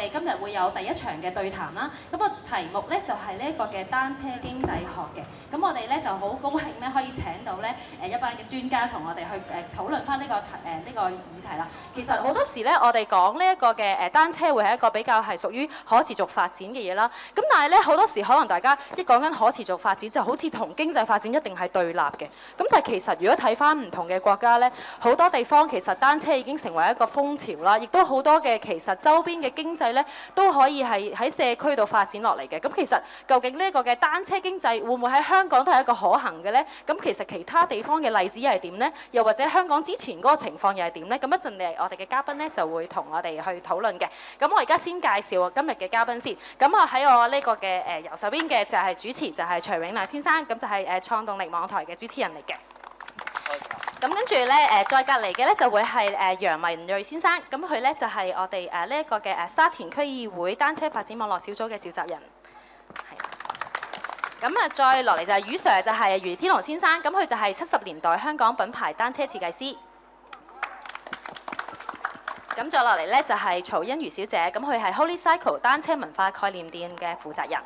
哋今日會有第一場嘅對談啦。咁個題目咧就係呢一個嘅單車經濟學嘅。咁我哋咧就好高興咧可以請到咧一班嘅專家同我哋去討論翻呢個議題啦。其實好多時咧，我哋講呢一個嘅單車會係一個比較係屬於可持續發展嘅嘢啦。咁但係咧好多時可能大家一講緊可持續發展，就好似同經濟發展一定係對立嘅。咁但係其實如果睇翻唔同嘅國家咧，好多地方其實單車已經成為一個風潮啦，亦都好多嘅其實周邊嘅經濟咧都可以係喺社區度發展落嚟嘅。咁其實究竟呢一個嘅單車經濟會唔會喺香港都係一個可行嘅咧？咁其實其他地方嘅例子又係點咧？又或者香港之前嗰個情況又係點咧？咁一陣我哋嘅嘉賓咧就會同我哋去討論嘅。咁我而家先介紹今日嘅嘉賓先。咁啊喺我呢個嘅右手邊嘅就係主持就係徐永亮先生，咁就係創動力網台嘅主持人嚟嘅。咁跟住咧再隔離嘅咧就會係楊文睿先生，咁佢咧就係我哋呢一個嘅沙田區議會單車發展網絡小組嘅召集人。係。咁啊再落嚟就係余 Sir， 就係余天龍先生，咁佢就係70年代香港品牌單車設計師。咁再落嚟咧就係曹欣如小姐，咁佢係 Holy Cycle 單車文化概念店嘅負責人。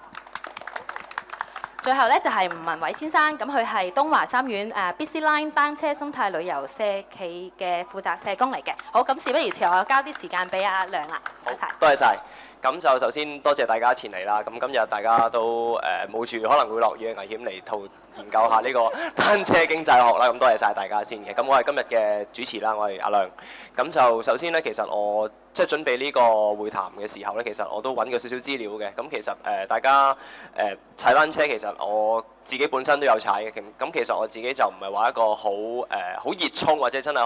最後咧就係吳文偉先生，咁佢係東華三院Busy Line 單車生態旅遊社企嘅負責社工嚟嘅。好，咁事不宜遲，我交啲時間俾阿梁啦。多謝。 多謝晒。咁就首先多謝大家前嚟啦。咁今日大家都冒住可能會落雨嘅危險嚟研究下呢個單車經濟學啦。咁多謝晒大家先嘅。咁我係今日嘅主持啦，我係阿亮。咁就首先咧，其實我即係準備呢個會談嘅時候咧，其實我都揾過少少資料嘅。咁其實大家踩單車，其實我自己本身都有踩嘅。咁其實我自己就唔係話一個好熱衷或者真係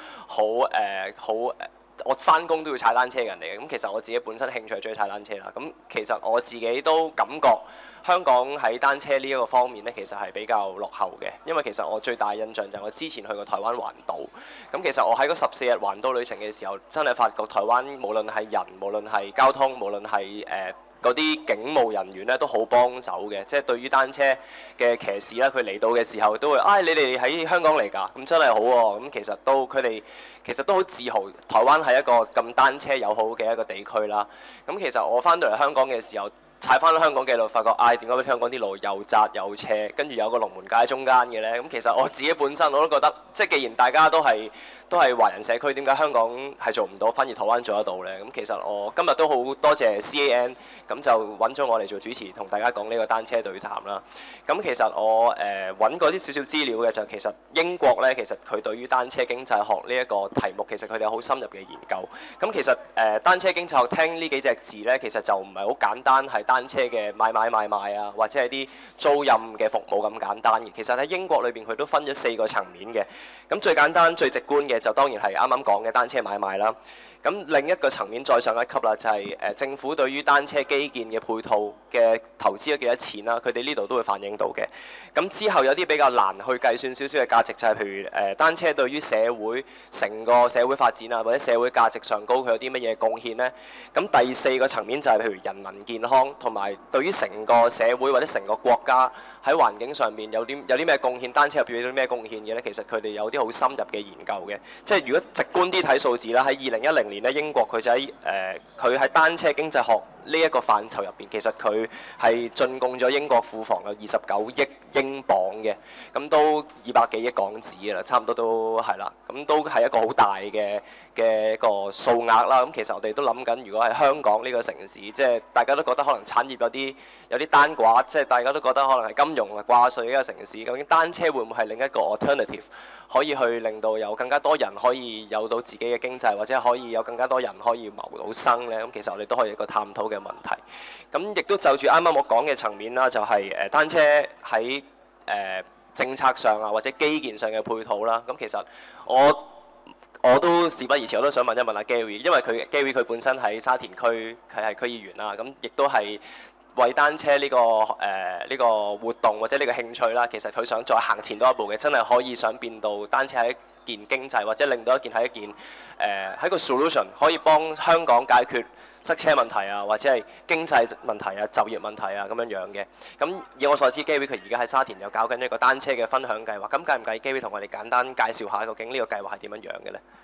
我翻工都要踩單車嘅人嚟嘅。咁其實我自己本身興趣係中意踩單車啦。咁其實我自己都感覺香港喺單車呢一個方面呢，其實係比較落後嘅。因為其實我最大印象就係我之前去過台灣環島。咁其實我喺嗰14日環島旅程嘅時候，真係發覺台灣無論係人，無論係交通，無論係嗰啲警務人員咧都好幫手嘅，即係對於單車嘅騎士咧，佢嚟到嘅時候都會，你哋喺香港嚟㗎，咁真係好喎。咁其實佢哋其實都好自豪，台灣係一個咁單車友好嘅一個地區啦。咁其實我翻到嚟香港嘅時候，踩翻香港嘅路，發覺點解香港啲路又窄又斜，跟住有個龍門街喺中間嘅呢？咁其實我自己本身我都覺得，即係既然大家都係華人社區，點解香港係做唔到，反而台灣做得到呢？咁其實我今日都好多謝 CAN， 咁就揾咗我嚟做主持，同大家講呢個單車對談啦。咁其實我揾過啲少少資料嘅，就其實英國呢，其實佢對於單車經濟學呢一個題目，其實佢哋有好深入嘅研究。咁其實單車經濟學聽呢幾隻字呢，其實就唔係好簡單係單車嘅買賣啊，或者係啲租賃嘅服務咁簡單嘅。其實喺英國裏邊佢都分咗4個層面嘅。咁最簡單最直觀嘅就當然係啱啱講嘅單車買賣啦。咁另一個層面再上一級啦，就係政府對於單車基建嘅配套嘅投資咗幾多錢啦，佢哋呢度都會反映到嘅。咁之後有啲比較難去計算少少嘅價值，就係譬如單車對於社會成個社會發展啊，或者社會價值上高，佢有啲乜嘢貢獻呢？咁第4個層面就係譬如人民健康，同埋對於成個社會或者成個國家喺環境上面有啲咩貢獻，單車又表現到啲咩貢獻嘅呢？其實佢哋有啲好深入嘅研究嘅。即係如果直觀啲睇數字啦，喺2010年咧，英國佢就喺單車經濟學呢一個範疇入邊，其實佢係進貢咗英國庫房有29億英鎊嘅，咁都200幾億港紙嘅啦，差唔多都係啦，咁都係一個好大嘅一個數額啦。咁其實我哋都諗緊，如果係香港呢個城市，即係大家都覺得可能產業有啲單寡，即係大家都覺得可能係金融啊掛帥嘅一個城市，究竟單車會唔會係另一個 alternative， 可以去令到有更加多人可以有到自己嘅經濟，或者可以有更加多人可以謀到生呢？咁其實我哋都可以一個探討嘅問題。咁亦都就住啱啱我講嘅層面啦，就係單車喺政策上啊或者基建上嘅配套啦。咁其實我都事不宜遲，我都想問一問阿 Gary， 因為Gary 佢本身喺沙田區，佢係區議員啦，咁亦都係為單車呢個活動或者呢個興趣啦，其實佢想再行前多一步嘅，真係可以想變到單車係一件經濟，或者令到一件係一件係個 solution， 可以幫香港解決塞車問題啊，或者係經濟問題啊、就業問題啊咁樣嘅。咁以我所知 ，Gary 佢而家喺沙田又搞緊一個單車嘅分享計劃。咁介唔介意 Gary 同我哋簡單介紹下究竟呢個計劃係點樣嘅呢？ 好啊。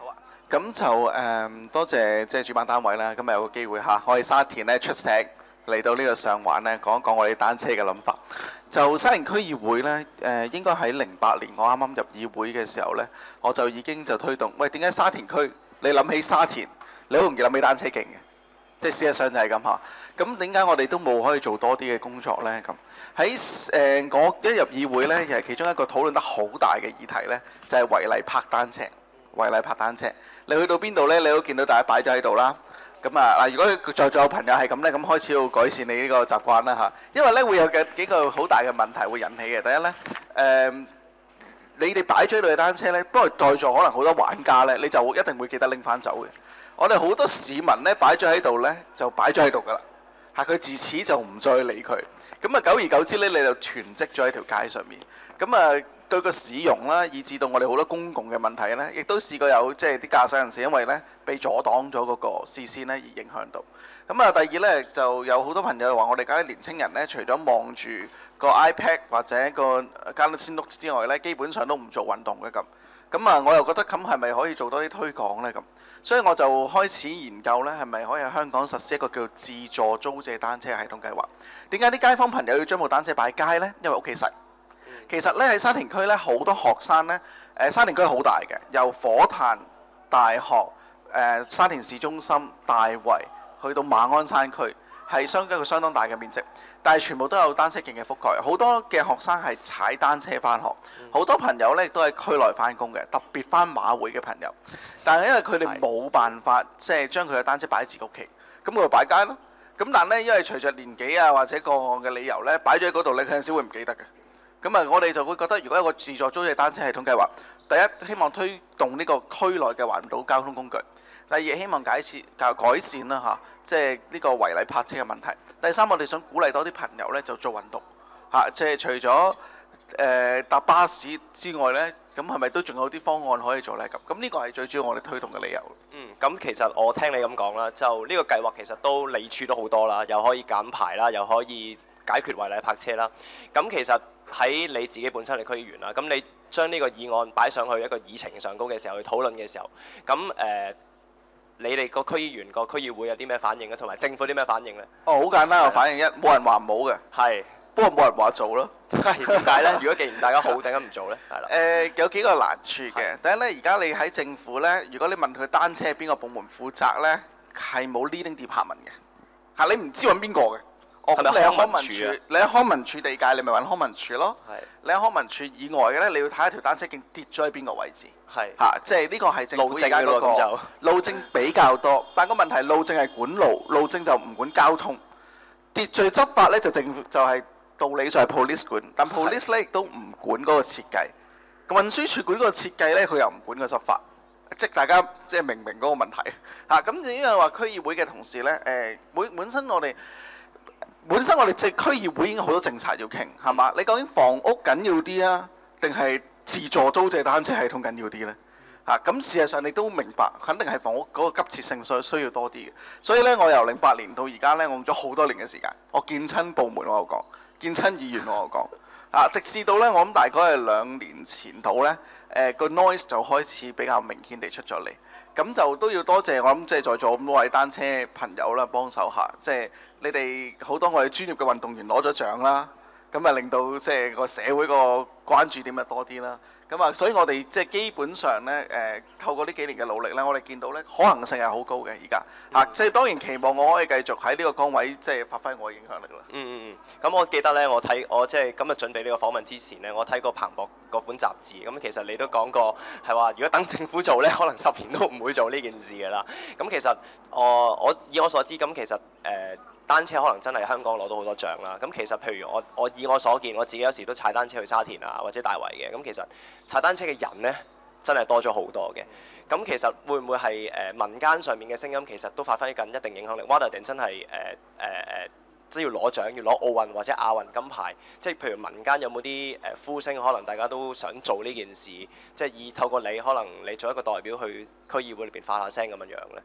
咁就多謝即係主辦單位啦，今日有個機會嚇，我哋沙田咧出席嚟到呢個上環咧講一講我哋單車嘅諗法。就沙田區議會咧應該喺08年我啱啱入議會嘅時候咧，我就已經就推動，喂，點解沙田區你諗起沙田，你好容易諗起單車徑嘅？即係事實上就係咁嚇。咁點解我哋都冇可以做多啲嘅工作呢？咁喺我一入議會呢，其實其中一個討論得好大嘅議題呢，就係違例泊單車。違例泊單車，你去到邊度呢？你都見到大家擺咗喺度啦。咁啊嗱，如果在座有朋友係咁呢，咁開始要改善你呢個習慣啦嚇。因為呢會有幾個好大嘅問題會引起嘅。第一呢，你哋擺咗喺度嘅單車呢，不過在座可能好多玩家呢，你就一定會記得拎翻走嘅。我哋好多市民呢，擺咗喺度呢，就擺咗喺度㗎啦。嚇，佢自此就唔再理佢。咁啊，久而久之呢，你就囤積咗喺條街上面。咁啊，對個市容啦，以至到我哋好多公共嘅問題呢，亦都試過有即係啲駕駛人士因為呢被阻擋咗嗰個視線呢而影響到。咁啊，第二呢，就有好多朋友話我哋而家啲年青人呢，除咗望住個 iPad 或者個 Galaxy Note 之外呢，基本上都唔做運動嘅咁。咁啊，我又覺得咁係咪可以做多啲推廣呢？咁，所以我就開始研究呢，係咪可以喺香港實施一個叫自助租借單車系統計劃？點解啲街坊朋友要將部單車擺街呢？因為屋企細。其實呢，喺沙田區呢，好多學生呢，沙田區好大嘅，由火炭大學、沙田市中心、大圍去到馬鞍山區，係一個相當大嘅面積。但係全部都有單車徑嘅覆蓋，好多嘅學生係踩單車返學，好多朋友呢都喺區內返工嘅，特別返馬會嘅朋友。但係因為佢哋冇辦法即係將佢嘅單車擺喺自己屋企，咁佢就擺街咯。咁但係呢，因為隨着年紀啊或者個案嘅理由呢，擺咗喺嗰度呢，佢有陣時會唔記得嘅。咁啊，我哋就會覺得，如果有個自助租借單車系統計劃，第一希望推動呢個區內嘅環島交通工具；第二希望改善啦嚇，即係呢個違例泊車嘅問題。第三，我哋想鼓勵多啲朋友呢就做運動嚇，即係除咗搭巴士之外呢，咁係咪都仲有啲方案可以做呢？咁呢個係最主要我哋推動嘅理由。 咁其實我聽你咁講啦，就呢個計劃其實都利處都好多啦，又可以減排啦，又可以解決違例泊車啦。咁其實喺你自己本身係區議員啦，咁你將呢個議案擺上去一個議程上高嘅時候去討論嘅時候，咁你哋個區議員個區議會有啲咩反應咧？同埋政府啲咩反應呢？ 好簡單嘅反應，冇人話唔好嘅， 係， 不過冇人話做咯。 係點解呢？如果既然大家好，點解唔做呢？係啦。 有幾個難處嘅。第一呢，而家你喺政府呢，如果你問佢單車邊個部門負責呢，係冇 leading department 嘅，嚇你唔知揾邊個嘅。咁你喺康文署，你喺康文署地界，你咪揾康文署咯。你喺康文署以外嘅呢，你要睇下條單車徑跌咗喺邊個位置。嚇，即係呢個係政府而家嗰個路政比較多，但個問題路政係管路，路政就唔管交通。秩序執法呢，就政府就係道理上係 police 管，但 police 呢亦都唔管嗰個設計。運輸署管嗰個設計呢，佢又唔管個執法。即係大家即係明唔明嗰個問題嚇？咁至於話區議會嘅同事呢，本身我哋即區議會已經好多政策要傾，係嘛？你究竟房屋緊要啲啊，定係自助租借單車系統緊要啲呢？嚇，咁事實上你都明白，肯定係房屋嗰個急切性需要多啲嘅。所以呢，我由08年到而家呢，我用咗好多年嘅時間，我見親部門我有講，見親議員我有講，直至到呢，我諗大概係2年前度呢，個 noise 就開始比較明顯地出咗嚟。咁就都要多謝我諗，即係在座咁多位單車朋友啦，幫手下，即係你哋好多我哋專業嘅運動員攞咗獎啦，咁啊令到即係個社會個關注點啊多啲啦。咁啊，所以我哋即係基本上咧，透過呢幾年嘅努力咧，我哋見到咧可行性係好高嘅而家嚇，即係當然期望我可以繼續喺呢個崗位即係發揮我嘅影響力啦。 咁我記得咧，我即係今日準備呢個訪問之前咧，我睇過彭博嗰本雜誌，咁其實你都講過係話，如果等政府做咧，可能10年都唔會做呢件事㗎啦。咁其實我以我所知，咁其實單車可能真係香港攞到好多獎啦。咁其實譬如我以我所見，我自己有時都踩單車去沙田啊或者大圍嘅。咁其實踩單車嘅人呢，真係多咗好多嘅。咁其實會唔會係民間上面嘅聲音其實都發揮緊一定影響力？rather than真係即係要攞獎，要攞奧運或者亞運金牌。即係譬如民間有冇啲呼聲，可能大家都想做呢件事，即係透過你，可能你做一個代表去區議會裏邊發下聲咁樣樣呢？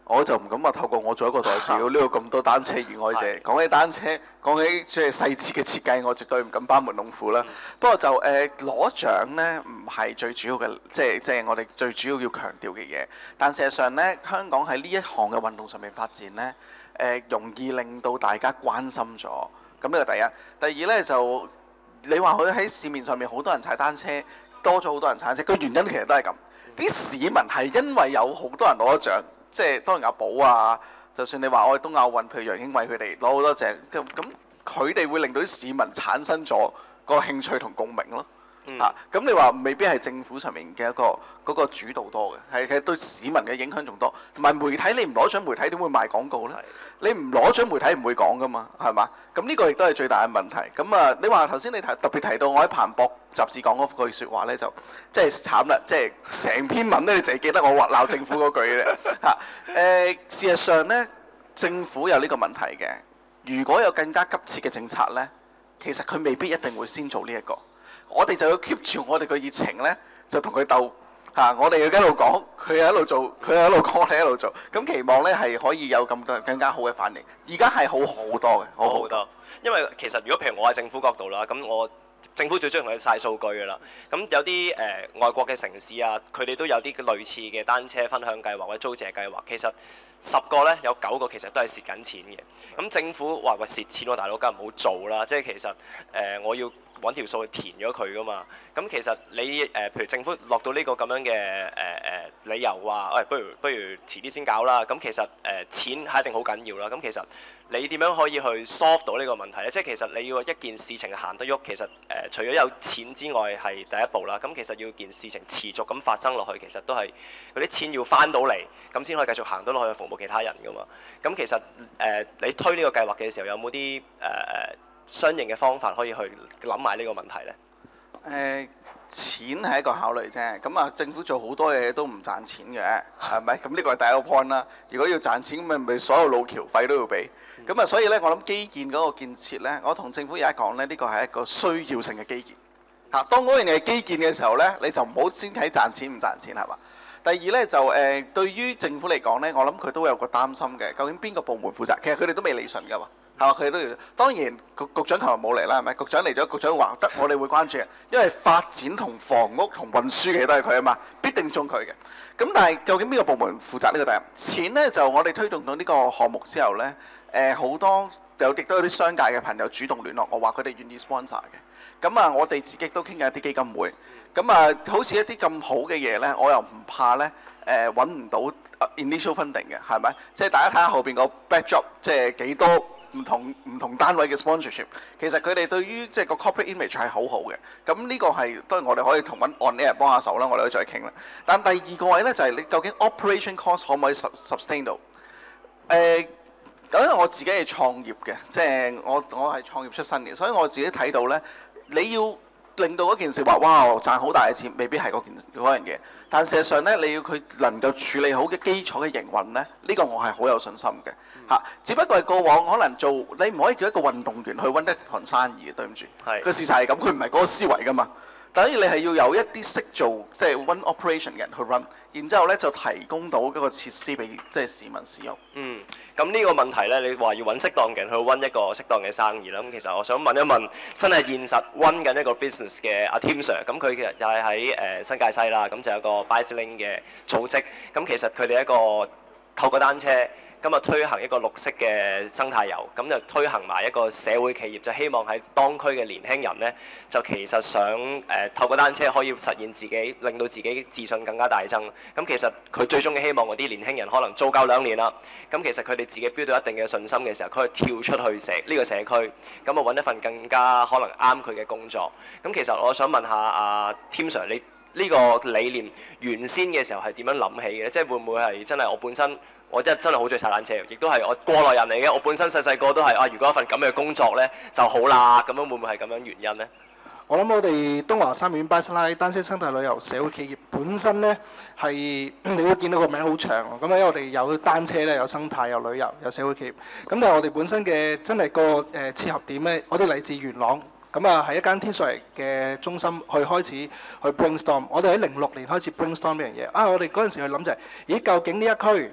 我就唔敢話透過我做一個代表呢個咁多單車熱愛者。講起單車，講起即係細節嘅設計，我絕對唔敢班門弄斧啦。不過就攞獎呢，唔係最主要嘅，即係我哋最主要要強調嘅嘢。但事實上呢，香港喺呢一項嘅運動上面發展呢，容易令到大家關心咗。咁呢個第一。第二呢，就你話佢喺市面上面好多人踩單車，多咗好多人踩單車，個原因其實都係咁。啲市民係因為有好多人攞咗獎。即係當然阿寶啊，就算你話我哋東亞運，譬如楊英偉佢哋攞好多獎，咁佢哋會令到啲市民產生咗個興趣同共鳴咯。咁你話未必係政府上面嘅嗰個主導多嘅，係對市民嘅影響仲多。同埋媒體你唔攞獎，媒體點會賣廣告呢？你唔攞獎，媒體唔會講噶嘛，係嘛？咁呢個亦都係最大嘅問題。咁啊，你話頭先你特別提到我喺彭博雜誌講嗰句説話呢，就即係慘啦，即係成篇文呢，你淨係記得我話鬧政府嗰句咧。事實上呢，政府有呢個問題嘅。如果有更加急切嘅政策呢，其實佢未必一定會先做呢一個。我哋就要 keep 住我哋嘅熱情呢，就同佢鬥嚇。我哋要一路講，佢又一路做，佢又一路講，我哋一路做。咁期望呢係可以有咁多更加好嘅反應。而家係好好多嘅，好好多。 因為其實如果譬如我喺政府角度啦，咁政府最中意同佢晒數據㗎啦。咁有啲外國嘅城市啊，佢哋都有啲類似嘅單車分享計劃或者租借計劃。其實10個呢，有9個其實都係蝕緊錢嘅。咁政府話喂，蝕錢喎，大佬梗係唔好做啦。即係其實我要揾條數去填咗佢噶嘛。咁其實你譬如政府落到呢個咁樣嘅理由話，喂，不如遲啲先搞啦。咁其實錢係一定好緊要啦。咁其實你點樣可以去 solve 到呢個問題呢？即係其實你要一件事情行得喐，其實除咗有錢之外係第一步啦。咁其實要件事情持續咁發生落去，其實都係嗰啲錢要翻到嚟，咁先可以繼續行到落去服務其他人噶嘛。咁其實你推呢個計劃嘅時候，有冇啲相應嘅方法可以去諗埋呢個問題呢？ 錢係一個考慮啫。咁啊，政府做好多嘢都唔賺錢嘅，係咪？咁呢個係第一個 point 啦。如果要賺錢，咁咪所有路橋費都要俾。咁啊，所以呢，我諗基建嗰個建設呢，我同政府而家講呢，呢個係一個需要性嘅基建。當嗰樣嘢基建嘅時候呢，你就唔好先睇賺錢唔賺錢係嘛？第二呢，就對於政府嚟講呢，我諗佢都有個擔心嘅，究竟邊個部門負責？其實佢哋都未理順㗎嘛。係嘛？佢哋都要。當然，局長琴日冇嚟啦，係咪？局長嚟咗，局長話得，我哋會關注嘅，因為發展同房屋同運輸嘅都係佢啊嘛，必定中佢嘅。咁但係究竟邊個部門負責呢個第一？錢呢，就我哋推動到呢個項目之後呢，好多亦都有啲商界嘅朋友主動聯絡我，話佢哋願意 sponsor 嘅。咁啊，我哋自己都傾緊一啲基金會。咁啊，好似一啲咁好嘅嘢呢，我又唔怕呢。揾唔到 initial funding 嘅，係咪？即係大家睇下後邊個 backdrop，即係幾多唔同單位嘅 sponsorship。其實佢哋對於即係個 corporate image 係好好嘅。咁呢個係當然我哋可以同揾 on air 幫下手啦，我哋可以再傾啦。但第二個位呢，就係你究竟 operation cost 可唔可以 sustain 到？因為我自己係創業嘅，即係我係創業出身嘅，所以我自己睇到呢，你要令到嗰件事話哇賺好大嘅錢，未必係嗰樣嘢。但事實上呢，你要佢能夠處理好嘅基礎嘅營運呢，呢個我係好有信心嘅嚇。只不過係過往可能做你唔可以叫一個運動員去揾一盤生意嘅，對唔住。個事實係咁，佢唔係嗰個思維噶嘛。等於你係要有一啲識做即係 run operation 嘅人去 run，然之後呢就提供到嗰個設施俾即係市民使用。 咁呢個問題呢，你話要揾適當嘅人去 run 一個適當嘅生意啦。咁其實我想問一問，真係現實 run 緊一個 business 嘅阿 Tim Sir，咁佢其實又係喺新界西啦，咁就有一個 Bicycling 嘅組織。咁其實佢哋一個透過單車。咁啊推行一個綠色嘅生態遊，咁就推行埋一個社會企業，就希望喺當區嘅年輕人呢，就其實想透過單車可以實現自己，令到自己自信更加大增。咁其實佢最終嘅希望嗰啲年輕人可能做夠2年啦，咁其實佢哋自己標到一定嘅信心嘅時候，佢可以跳出去呢個社區，咁啊揾一份更加可能啱佢嘅工作。咁其實我想問下阿 Tim Sir，你呢個理念原先嘅時候係點樣諗起嘅？即係會唔會係真係我本身？我真係好中意踩單車，亦都係我過來人嚟嘅。我本身細個都係如果一份咁嘅工作呢就好啦。咁樣會唔會係咁樣原因呢？ 我諗我哋東華三院 Bicyline 單車生態旅遊社會企業本身呢係你會見到個名好長。咁因為我哋有單車呢，有生態，有旅遊，有社會企業。咁但係我哋本身嘅真係個切合點呢，我哋嚟自元朗。咁啊，喺一間天水圍嘅中心去開始去 brainstorm。我哋喺06年開始 brainstorm 呢樣嘢。我哋嗰陣時去諗就係，咦，究竟呢一區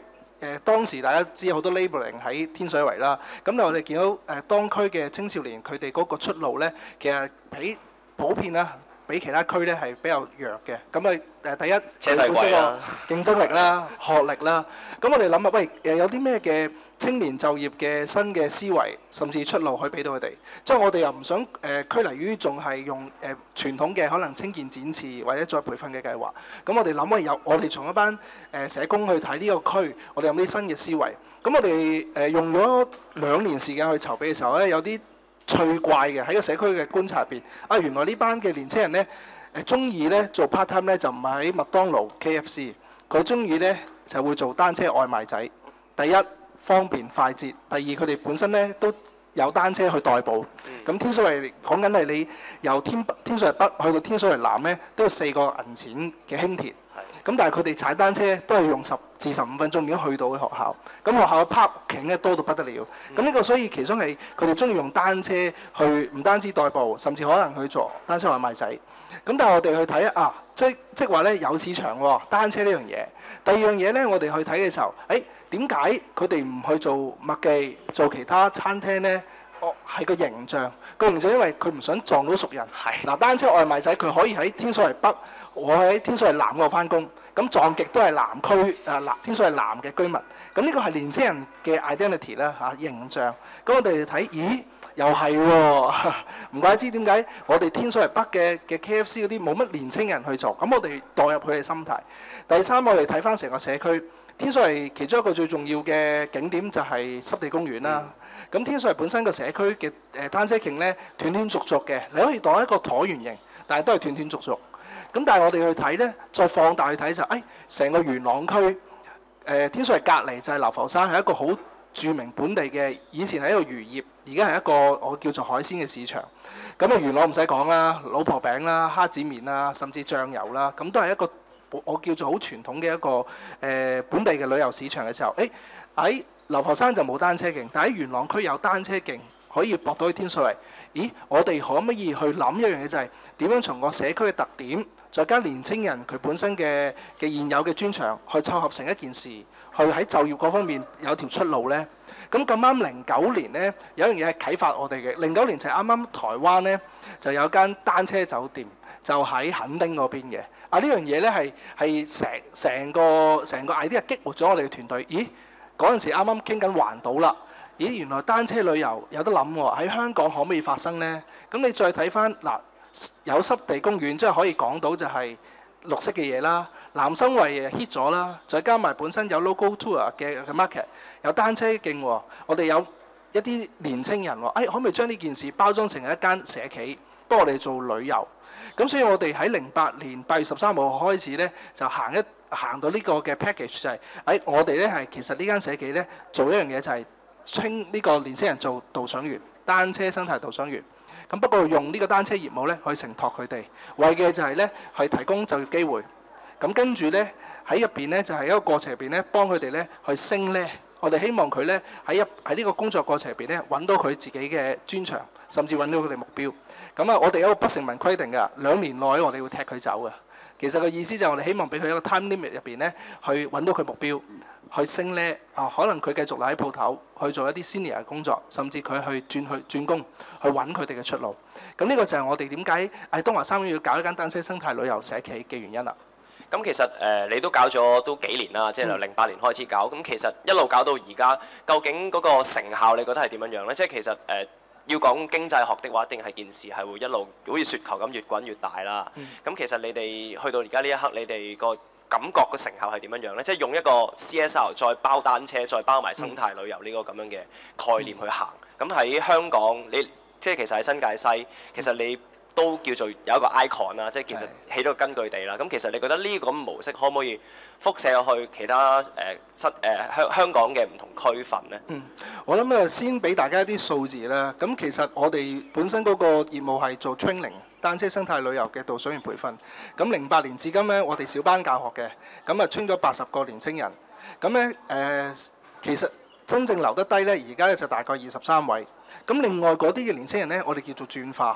當時大家知好多 labeling 喺天水圍啦，咁但係我哋見到當區嘅青少年佢哋嗰個出路咧，其實比普遍啦，比其他區咧係比較弱嘅。咁第一車費貴啦， 競爭力啦、學歷啦。咁我哋諗下，喂有啲咩嘅青年就業嘅新嘅思維，甚至出路去俾到佢哋。即係我哋又唔想拘泥於仲係用傳統嘅可能青見展翅或者再培訓嘅計劃。咁我哋諗我哋從一班社工去睇呢個區，我哋有啲新嘅思維。咁我哋用咗2年時間去籌備嘅時候咧，有啲趣怪嘅喺個社區嘅觀察入邊。原來呢班嘅年青人咧中意咧做 part time 咧就唔係喺麥當勞 KFC， 佢中意咧就會做單車外賣仔。第一，方便快捷，第二佢哋本身咧都有單車去代步。咁天水圍講緊係你由天水圍北去到天水圍南咧，都要4個銀錢嘅輕鐵。咁但係佢哋踩單車都係用10至15分鐘已經去到嘅學校。咁學校嘅 parking 咧多到不得了。咁呢個所以其中係佢哋中意用單車去唔單止代步，甚至可能去做單車外賣仔。咁但係我哋去睇即係話咧有市場喎，單車呢樣嘢。第二樣嘢咧，我哋去睇嘅時候，點解佢哋唔去做麥記、做其他餐廳咧？係個形象，因為佢唔想撞到熟人。嗱，單車外賣仔佢可以喺天水圍北，我喺天水圍南嗰度翻工，咁撞極都係南區天水圍南嘅居民。咁呢個係年青人嘅 identity 啦形象。咁我哋睇，咦？又係喎，唔怪之點解我哋天水圍北嘅 KFC 嗰啲冇乜年青人去做。咁我哋代入佢嘅心態。第三，我哋睇翻成個社區，天水圍其中一個最重要嘅景點就係濕地公園啦。咁天水圍本身個社區嘅單車徑咧斷斷續續嘅，你可以當一個橢圓形，但係都係斷斷續續。咁但係我哋去睇咧，再放大去睇就成個元朗區天水圍隔離就係流浮山，係一個好著名本地嘅，以前係一個漁業，而家係一個我叫做海鮮嘅市場。咁元朗唔使講啦，老婆餅啦、蝦子麵啦，甚至醬油啦，咁都係一個我叫做好傳統嘅一個本地嘅旅遊市場嘅時候，喺流浮山就冇單車徑，但喺元朗區有單車徑可以駁到去天水圍。咦，我哋可唔可以去諗一樣嘢，就係點樣從個社區嘅特點，再加年青人佢本身嘅現有嘅專長，去湊合成一件事，去喺就業嗰方面有條出路呢？咁啱09年呢，有一樣嘢係啟發我哋嘅。09年就係啱啱台灣呢，就有間單車酒店，就喺墾丁嗰邊嘅。呢樣嘢呢係成個 idea 激活咗我哋嘅團隊。咦，嗰陣時啱啱傾緊環島啦。咦，原來單車旅遊有得諗喎，喺香港可唔可以發生呢？咁你再睇翻有濕地公園，即係可以講到就係綠色嘅嘢啦。南生圍 hit 咗啦，再加埋本身有 local tour 嘅 market， 有單車徑喎。我哋有一啲年青人喎，可唔可以將呢件事包裝成一間社企，幫我哋做旅遊？咁所以我哋喺08年8月13號開始呢，就行到呢個嘅 package， 就係我哋呢係其實呢間社企呢，做一樣嘢就係稱呢個年青人做導賞員，單車生態導賞員。咁不過用呢個單車業務咧去承托佢哋，為嘅就係咧去提供就業機會。咁跟住咧喺入邊咧就係一個過程入邊咧幫佢哋咧去升咧。我哋希望佢咧喺呢個工作過程入邊咧揾到佢自己嘅專長，甚至揾到佢哋目標。咁我哋有一個不成文規定㗎，2年內我哋會踢佢走㗎。其實個意思就係我哋希望俾佢一個 time limit 入邊咧去揾到佢目標。去升呢，可能佢繼續留喺鋪頭去做一啲 senior 嘅工作，甚至佢去轉工去揾佢哋嘅出路。咁呢個就係我哋點解喺東華三院要搞一間單車生態旅遊社企嘅原因啦。 咁其實你都搞咗都幾年啦，即係由08年開始搞。咁其實一路搞到而家，究竟嗰個成效你覺得係點樣樣呢？即係其實要講經濟學的話，一定係件事係會一路好似雪球咁越滾越大啦。咁其實你哋去到而家呢一刻，你哋個感覺個成效係點樣樣呢？即係用一個 CSR 再包單車，再包埋生態旅遊呢個咁樣嘅概念去行。咁喺香港，你即係其實喺新界西，其實你都叫做有一個 icon 啦，即係其實起咗個根據地啦。咁其實你覺得呢個模式可唔可以輻射去其他香港嘅唔同區份呢？ 我諗先俾大家一啲數字啦。咁其實我哋本身嗰個業務係做 training。單車生態旅遊嘅導賞員培訓，咁08年至今咧，我哋小班教學嘅，咁train咗80個年青人，咁咧其實真正留得低咧，而家咧就大概23位，咁另外嗰啲嘅年青人咧，我哋叫做轉化，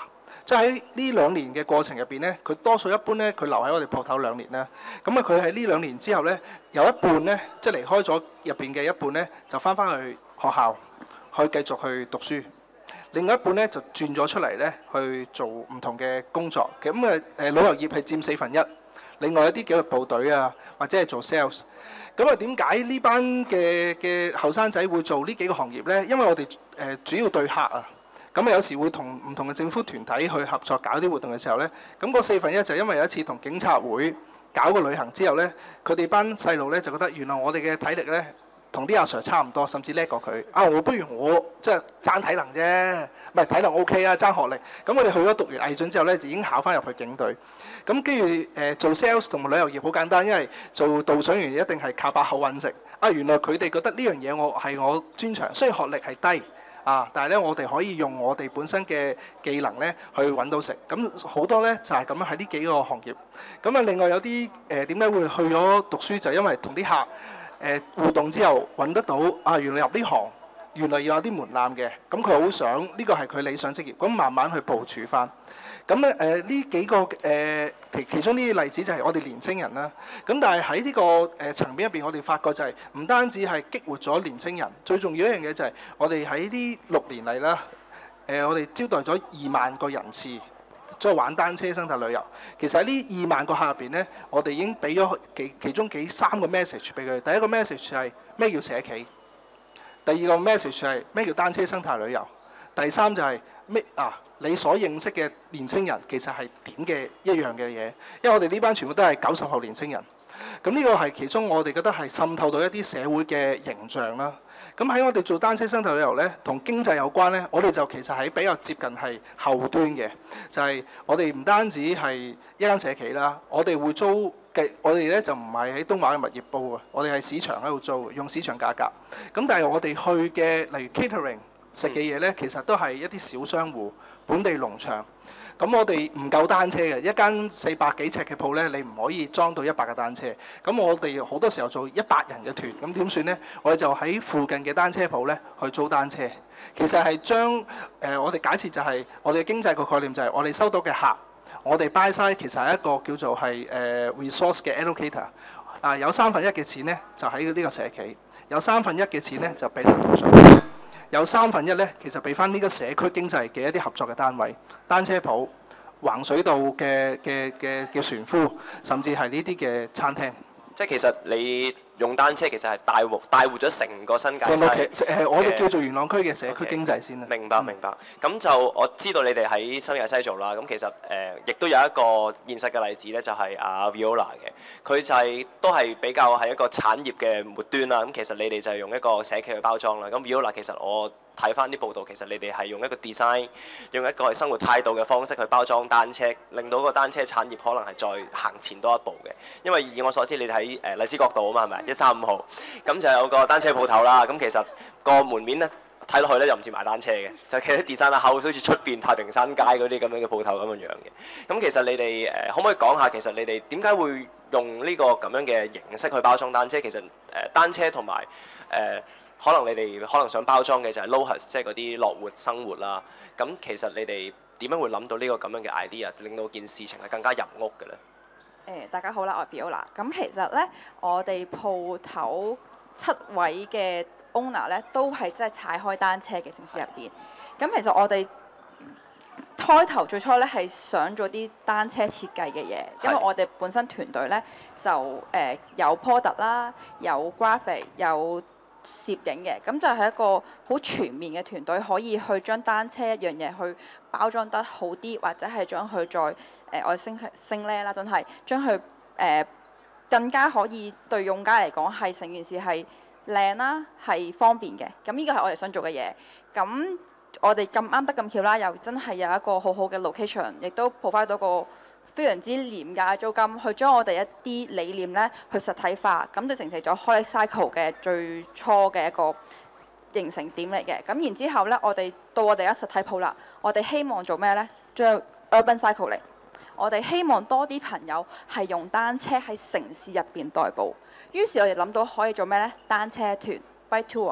即係喺呢2年嘅過程入邊咧，佢多數一般咧，佢留喺我哋鋪頭2年啦。咁啊，佢喺呢2年之後咧，有一半咧，即係離開咗入邊嘅一半咧，就翻去學校去繼續去讀書。另外一半咧就轉咗出嚟咧去做唔同嘅工作。咁旅遊業係佔1/4，另外一啲紀律部隊啊，或者係做 sales。咁啊，點解呢班嘅後生仔會做呢幾個行業咧？因為我哋主要對客啊。咁有時會同唔同嘅政府團體去合作搞啲活動嘅時候咧，咁嗰1/4就因為有一次同警察會搞個旅行之後咧，佢哋班細路咧就覺得原來我哋嘅體力咧同啲阿 Sir 差唔多，甚至叻過佢。我不如我即係爭體能啫，唔係體能 OK 啊，爭學歷。咁我哋去咗讀完毅進之後咧，就已經考翻入去警隊。咁跟住做 sales 同埋旅遊業好簡單，因為做導賞員一定係靠把口揾食。原來佢哋覺得呢樣嘢我專長，雖然學歷係低。但係咧，我哋可以用我哋本身嘅技能咧，去揾到食。咁好多咧就係咁樣喺呢幾個行業。咁啊，另外有啲點解會去咗讀書，就因為同啲客互動之後揾得到原來入呢行原來要有啲門檻嘅。咁佢好想呢個係佢理想職業，咁慢慢去部署翻。咁咧呢幾個其中呢啲例子就係我哋年青人啦。咁但係喺呢個層面入邊，我哋發覺就係唔單止係激活咗年青人，最重要一樣嘢就係我哋喺呢6年嚟啦，我哋招待咗2萬個人次，即係玩單車生態旅遊。其實喺呢2萬個客入邊咧，我哋已經俾咗其中3個 message 俾佢。第一個 message 係咩叫社企，第二個 message 係咩叫單車生態旅遊，第三就係咩你所認識嘅年青人其實係點嘅一樣嘅嘢，因為我哋呢班全部都係90後年青人。咁呢個係其中我哋覺得係滲透到一啲社會嘅形象啦。咁喺我哋做單車生態旅遊咧，同經濟有關咧，我哋就其實係比較接近係後端嘅，就係我哋唔單止係一間社企啦，我哋會租嘅，我哋咧就唔係喺東華嘅物業租啊，我哋係市場喺度租，用市場價格。咁但係我哋去嘅例如 catering 食嘅嘢咧，其實都係一啲小商戶、本地農場。咁我哋唔夠單車嘅，一間400幾尺嘅鋪咧，你唔可以裝到100架單車。咁我哋好多時候做100人嘅團，咁點算呢？我哋就喺附近嘅單車鋪咧去租單車。其實係將我哋假設就係我哋經濟個概念就係我哋收到嘅客，我哋 buy side 其實係一個叫做係resource 嘅 allocator。有1/3嘅錢咧就喺呢個社企，有1/3嘅錢咧就俾呢個導賞。有1/3咧，其實俾翻呢個社區經濟嘅一啲合作嘅單位，單車鋪、橫水道嘅船夫，甚至係呢啲嘅餐廳。 即係其實你用單車其實係帶活咗成個新界西。 我哋叫做元朗區嘅社區經濟先啦。 明白。咁就我知道你哋喺新界西做啦。咁其實亦都有一個現實嘅例子咧，就係阿 Viola 嘅，佢就係都係比較係一個產業嘅末端啦。咁其實你哋就係用一個社企去包裝啦。咁 Viola 其實我睇翻啲報道，其實你哋係用一個 design， 用一個係生活態度嘅方式去包裝單車，令到個單車產業可能係再行前多一步嘅。因為以我所知，你哋喺荔枝角道啊嘛，係咪？135號，咁就有個單車鋪頭啦。咁其實個門面咧睇落去咧又唔似賣單車嘅，就其實 design 得好似出邊太平山街嗰啲咁樣嘅鋪頭咁樣嘅。咁其實你哋可唔可以講下，其實你哋點解會用呢個咁樣嘅形式去包裝單車？其實單車同埋可能你哋可能想包裝嘅就係 LOHAS， 即係嗰啲樂活生活啦。咁其實你哋點樣會諗到呢個咁樣嘅 idea， 令到件事情係更加入屋嘅咧？ 大家好啦，我係 Viola。咁其實咧，我哋鋪頭7位嘅 owner 咧，都係真係踩開單車嘅城市入邊。咁其實我哋開頭最初咧係想做啲單車設計嘅嘢，因為我哋本身團隊咧就有 product 啦，有 graphic， 有攝影嘅，咁就係一個好全面嘅團隊，可以去將單車一樣嘢去包裝得好啲，或者係將佢再我升呢啦，真係將佢更加可以對用家嚟講係成件事係靚啦，係方便嘅。咁呢個係我哋想做嘅嘢。咁我哋咁啱得咁巧啦，又真係有一個好好嘅 location， 亦都 provide 到個非常之廉價嘅租金，去將我哋一啲理念咧去實體化，咁就形成咗 Holic Cycle 嘅最初嘅一個形成點嚟嘅。咁然之後咧，我哋到我哋而家實體鋪啦，我哋希望做咩咧？將 Urban Cycling， 我哋希望多啲朋友係用單車喺城市入邊代步。於是我哋諗到可以做咩咧？單車團 Bike Tour。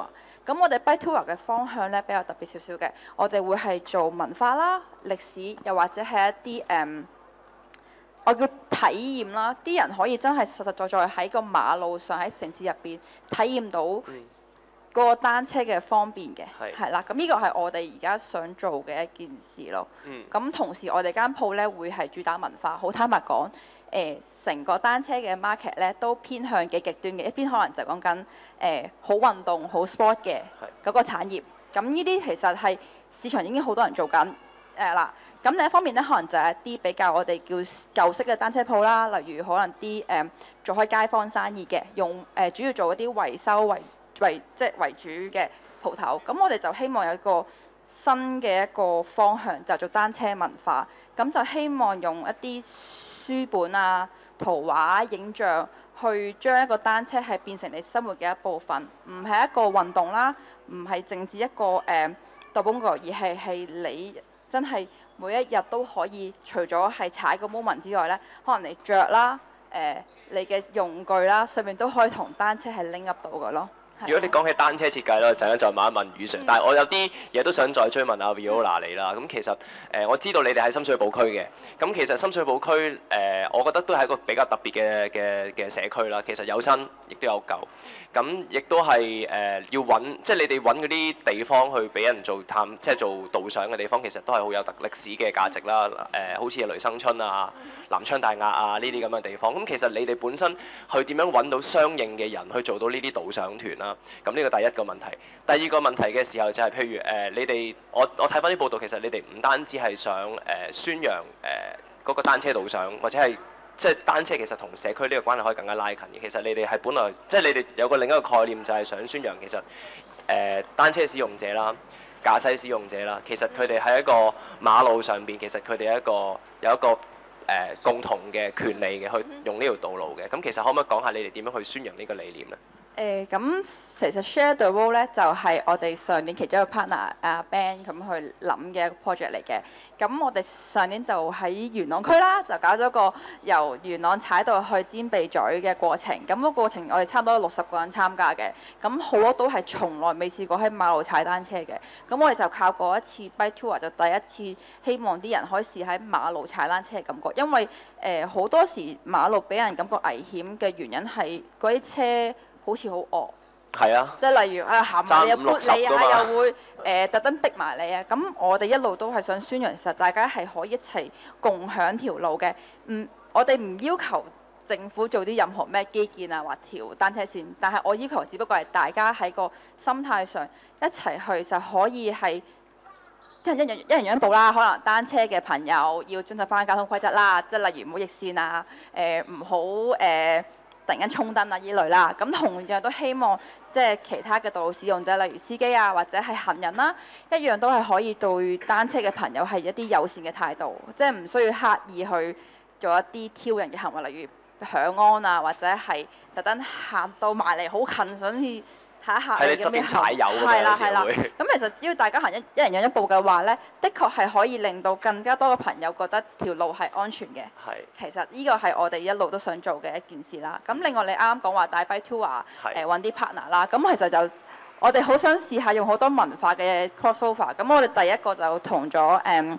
咁我哋 Bike Tour 嘅方向咧比較特別少少嘅，我哋會係做文化啦、歷史，又或者係一啲我叫體驗啦，啲人可以真係實實在在喺個馬路上喺城市入邊體驗到嗰個單車嘅方便嘅，係啦。咁呢個係我哋而家想做嘅一件事咯。咁同時我哋間鋪咧會係主打文化，好坦白講，成個單車嘅 market 咧都偏向幾極端嘅，一邊可能就講緊好運動、好 sport 嘅嗰個產業。咁呢啲其實係市場已經好多人做緊。嗱，咁另一方面咧，可能就係一啲比較我哋叫舊式嘅單車鋪啦，例如可能啲做開街坊生意嘅，用主要做一啲維修為主嘅鋪頭。咁我哋就希望有一個新嘅一個方向，就做單車文化。咁就希望用一啲書本啊、圖畫、影像去將一個單車係變成你生活嘅一部分，唔係一個運動啦，唔係淨止一個代步工具，而係你真係每一日都可以，除咗係踩個 moment 之外咧，可能你着啦、你嘅用具啦，上面都可以同單車係拎 up 到嘅咯。 如果你講起單車設計咧，陣間再問一問雨 Sir，但係我有啲嘢都想再追問阿 Viola 你啦。咁其實我知道你哋喺深水埗區嘅，咁其實深水埗區我覺得都係一個比較特別嘅社區啦。其實有新亦都有舊，咁亦都係要揾，即係你哋揾嗰啲地方去俾人做即係做導賞嘅地方，其實都係好有歷史嘅價值啦。好似雷生春啊、南昌大押啊呢啲咁嘅地方。咁其實你哋本身去點樣揾到相應嘅人去做到呢啲導賞團啦？咁呢個第一個問題。第二個問題嘅時候就係譬如你哋我睇翻啲報道，其實你哋唔單止係想宣揚嗰個單車導賞，或者係即係單車其實同社區呢個關係可以更加拉近嘅。其實你哋係本來即係你哋有個另一個概念，就係想宣揚其實單車使用者啦、駕駛使用者啦，其實佢哋喺一個馬路上邊，其實佢哋有一個共同嘅權利嘅，去用呢條道路嘅。咁其實可唔可以講下你哋點樣去宣揚呢個理念呢？ 咁其實 Share the Road 咧就係我哋上年其中一個 partner 阿 Ben 咁去諗嘅一個 project 嚟嘅。咁我哋上年就喺元朗區啦，就搞咗個由元朗踩到去尖鼻咀嘅過程。咁個過程我哋差唔多60個人參加嘅。咁好多都係從來未試過喺馬路踩單車嘅。咁我哋就靠過一次 Bike Tour 就第一次希望啲人可以試喺馬路踩單車嘅感覺，因為好多時馬路俾人感覺危險嘅原因係嗰啲車好似好惡， 係啊， 即係例如行埋你又撥你啊，又會特登逼埋你啊。咁我哋一路都係想宣揚，其實大家係可以一齊共享條路嘅。我哋唔要求政府做啲任何咩基建啊，或條單車線，但係我要求只不過係大家喺個心態上一齊去就可以係一人讓一步啦。可能單車嘅朋友要遵守翻交通規則啦，即係例如唔好逆線啊，唔好突然間衝燈啊依類啦。咁同樣都希望即係其他嘅道路使用者，例如司機啊或者係行人啦，一樣都係可以對單車嘅朋友係一啲友善嘅態度，即係唔需要刻意去做一啲挑釁嘅行為，例如響安啊，或者係特登行到埋嚟好近，想去嚇一嚇你咁樣踩油係啦係啦。咁其實只要大家行一人讓一步嘅話咧，的確係可以令到更加多嘅朋友覺得條路係安全嘅。其實呢個係我哋一路都想做嘅一件事啦。咁另外你啱啱講話帶 Bike Tour 揾啲 partner 啦，咁其實就我哋好想試下用好多文化嘅 crossover。咁我哋第一個就同咗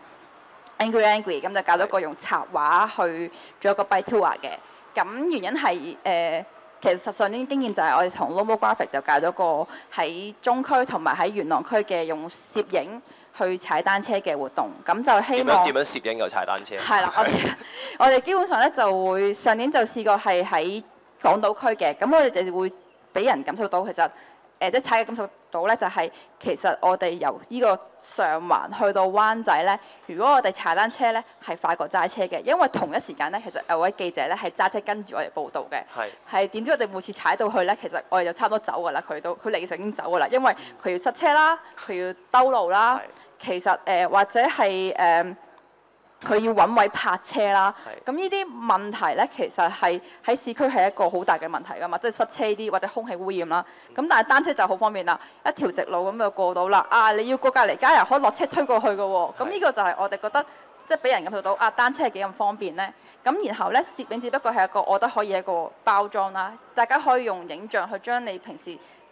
Angry 咁就搞咗個用插畫去做一個 Bike Tour 嘅。咁原因係其實上年經驗就係我哋同 Lomo Graphic 就搞咗個喺中區同埋喺元朗區嘅用攝影去踩單車嘅活動，咁就希望點樣攝影又踩單車？ 係啦，我哋基本上咧就會上年就試過係喺港島區嘅，咁我哋就會俾人感受到其實即係踩嘅感受到咧，就係其實我哋由呢個上環去到灣仔咧，如果我哋踩單車咧係快過揸車嘅，因為同一時間咧，其實有位記者咧係揸車跟住我哋報道嘅，係點知我哋每次踩到去咧，其實我哋就差唔多走㗎啦，佢嚟嘅時候已經走㗎啦，因為佢要塞車啦，佢要兜路啦，其實或者係佢要揾位泊車啦，咁呢啲問題咧，其實係喺市區係一個好大嘅問題㗎嘛，即係塞車啲或者空氣污染啦。咁但係單車就好方便啦，一條直路咁就過到啦。你要過隔離街又可以落車推過去㗎喎。咁呢個就係我哋覺得即係俾人感受到單車係幾咁方便咧。咁然後咧，攝影只不過係一個我覺得可以一個包裝啦，大家可以用影像去將你平時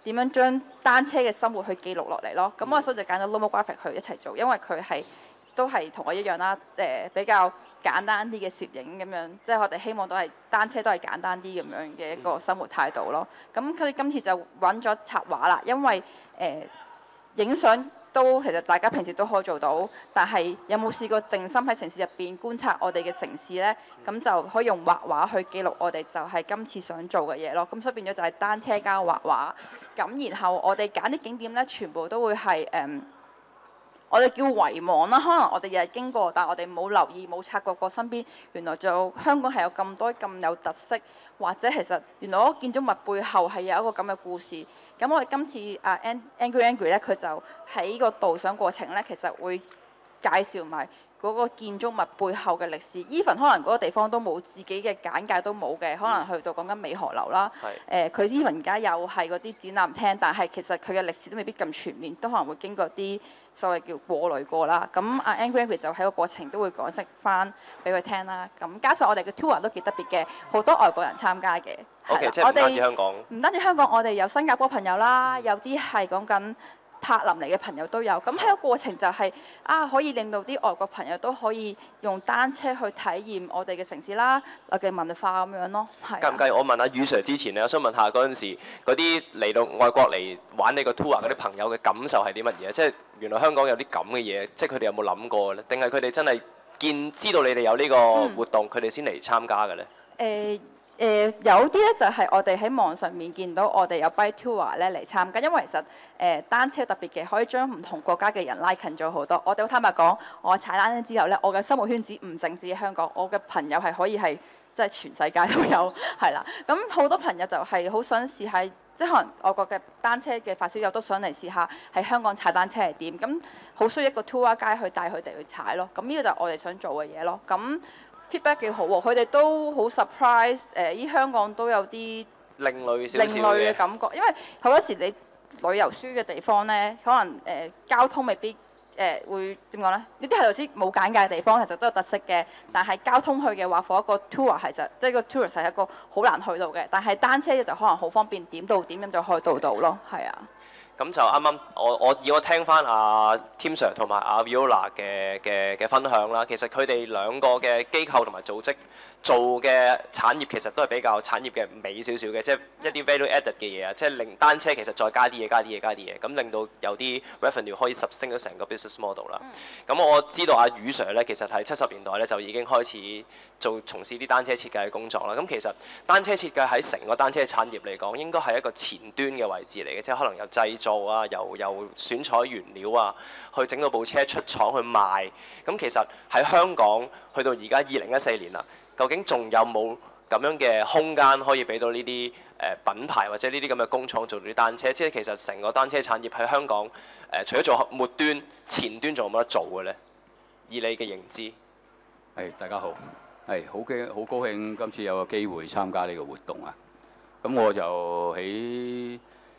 點樣將單車嘅生活去記錄落嚟咯。咁我所以就揀咗 Lomographic 去一齊做，因為佢都係同我一樣啦，比較簡單啲嘅攝影咁樣，即係我哋希望都係單車都係簡單啲咁樣嘅一個生活態度咯。咁佢哋今次就揾咗插畫啦，因為影相都其實大家平時都可以做到，但係有冇試過靜心喺城市入邊觀察我哋嘅城市呢？咁就可以用畫畫去記錄我哋就係今次想做嘅嘢咯。咁所以變咗就係單車加畫畫。咁然後我哋揀啲景點呢，全部都會係我哋叫遺忘啦。可能我哋日日經過，但係我哋冇留意冇察覺過身邊原來仲有香港係有咁多咁有特色，或者其實原來嗰個建築物背後係有一個咁嘅故事。咁我哋今次Angry 咧，佢就喺個導賞過程咧，其實會介紹埋嗰個建築物背後嘅歷史。Even 可能嗰個地方都冇自己嘅簡介都冇嘅，可能去到講緊美荷樓啦。佢 Even 而家又係嗰啲展覽廳，但係其實佢嘅歷史都未必咁全面，都可能會經過啲所謂叫過濾過啦。咁Angry 就喺個過程都會講釋翻俾佢聽啦。咁加上我哋嘅 tour 都幾特別嘅，好多外國人參加嘅。 OK， 即係唔單止香港。 唔單止香港，我哋有新加坡朋友啦，有啲係講緊柏林嚟嘅朋友都有。咁喺個過程就係可以令到啲外國朋友都可以用單車去體驗我哋嘅城市啦，我嘅文化咁樣咯。係。介唔介意我問下余 Sir 之前咧，我想問下嗰陣時嗰啲嚟到外國嚟玩呢個 tour 嗰啲朋友嘅感受係啲乜嘢？即係原來香港有啲咁嘅嘢，即係佢哋有冇諗過咧？定係佢哋真係知道你哋有呢個活動，佢哋先嚟參加嘅咧？ 有啲咧就係我哋喺網上面見到我哋有 bike tour 咧嚟參加，因為其實單車特別嘅，可以將唔同國家嘅人拉近咗好多。我哋好坦白講，我踩單車之後咧，我嘅生活圈子唔淨止喺香港，我嘅朋友係可以係即係全世界都有，係啦。咁好多朋友就係好想試下，即係可能外國嘅單車嘅發燒友都想嚟試下喺香港踩單車係點，咁好需要一個 tour guide去帶佢哋去踩咯。咁呢個就係我哋想做嘅嘢咯。咁feedback 幾好喎，佢哋都好 surprise，依香港都有啲另類少少嘅感覺，因為好多時你旅遊書嘅地方咧，可能交通未必會點講咧？呢啲係頭先冇簡介嘅地方，其實都有特色嘅，但係交通去嘅話，for 一個 tour 其實即係個 tourist 係一個好難去到嘅，但係單車就可能好方便，點到點咁就可以到咯，係啊。 咁就啱啱我聽翻阿 Tim Sir 同埋阿 Viola 嘅分享啦，其實佢哋兩個嘅機構同埋組織做嘅產業其實都係比較產業嘅美少少嘅，即係一啲 value added 嘅嘢啊，即係令單車其實再加啲嘢，咁令到有啲 revenue 可以 sustain 到成個 business model 啦。咁我知道阿余 Sir 咧，其實喺70年代咧就已經開始從事啲單車設計嘅工作啦。咁其實單車設計喺成個單車產業嚟講，應該係一個前端嘅位置嚟嘅，即係可能由製造啊，由選採原料啊，去整到部車出廠去賣。咁其實喺香港去到而家2014年啦，究竟仲有冇咁樣嘅空間可以俾到呢啲品牌或者呢啲咁嘅工廠做到啲單車？即係其實成個單車產業喺香港除咗做末端，前端仲有冇得做嘅呢？以你嘅認知。 大家好，好高興今次有個機會參加呢個活動啊！咁我就喺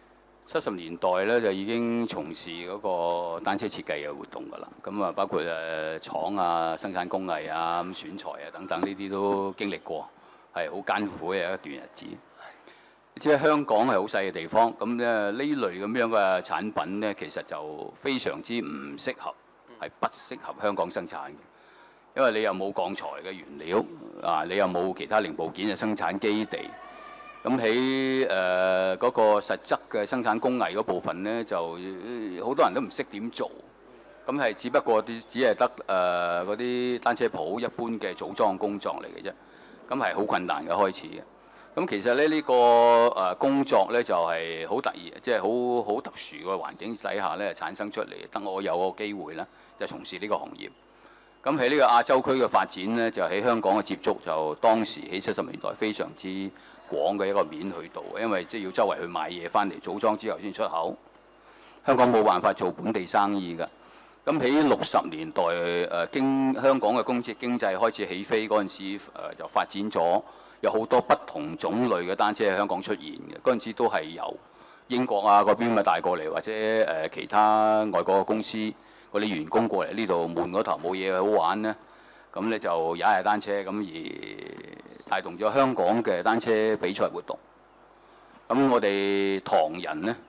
70年代咧就已經從事嗰個單車設計嘅活動㗎啦。咁啊，包括廠啊、生產工藝啊、選材啊等等呢啲都經歷過，係好艱苦嘅一段日子。即係香港係好細嘅地方，咁咧呢類咁樣嘅產品咧，其實就非常之唔適合，係不適合香港生產嘅。因為你又冇鋼材嘅原料啊，你又冇其他零部件嘅生產基地。咁喺嗰個實質嘅生產工藝嗰部分呢，就好多人都唔識點做。咁係只不過只係得嗰啲單車鋪一般嘅組裝工作嚟嘅啫。咁係好困難嘅開始嘅。咁其實咧呢個工作呢，就係好突然，即係好特殊嘅環境底下呢產生出嚟。等我有個機會呢，就從事呢個行業。咁喺呢個亞洲區嘅發展呢，就喺香港嘅接觸就當時喺70年代非常之廣嘅一個面去到，因為即係要周圍去買嘢翻嚟組裝之後先出口。香港冇辦法做本地生意㗎。咁喺60年代香港嘅經濟開始起飛嗰陣時，就發展咗有好多不同種類嘅單車喺香港出現嘅。嗰陣時都係由英國啊嗰邊咪帶過嚟，或者其他外國嘅公司嗰啲員工過嚟呢度悶嗰頭冇嘢好玩呢，咁咧就踩下單車，咁而帶動咗香港嘅單車比賽活動。咁我哋唐人呢，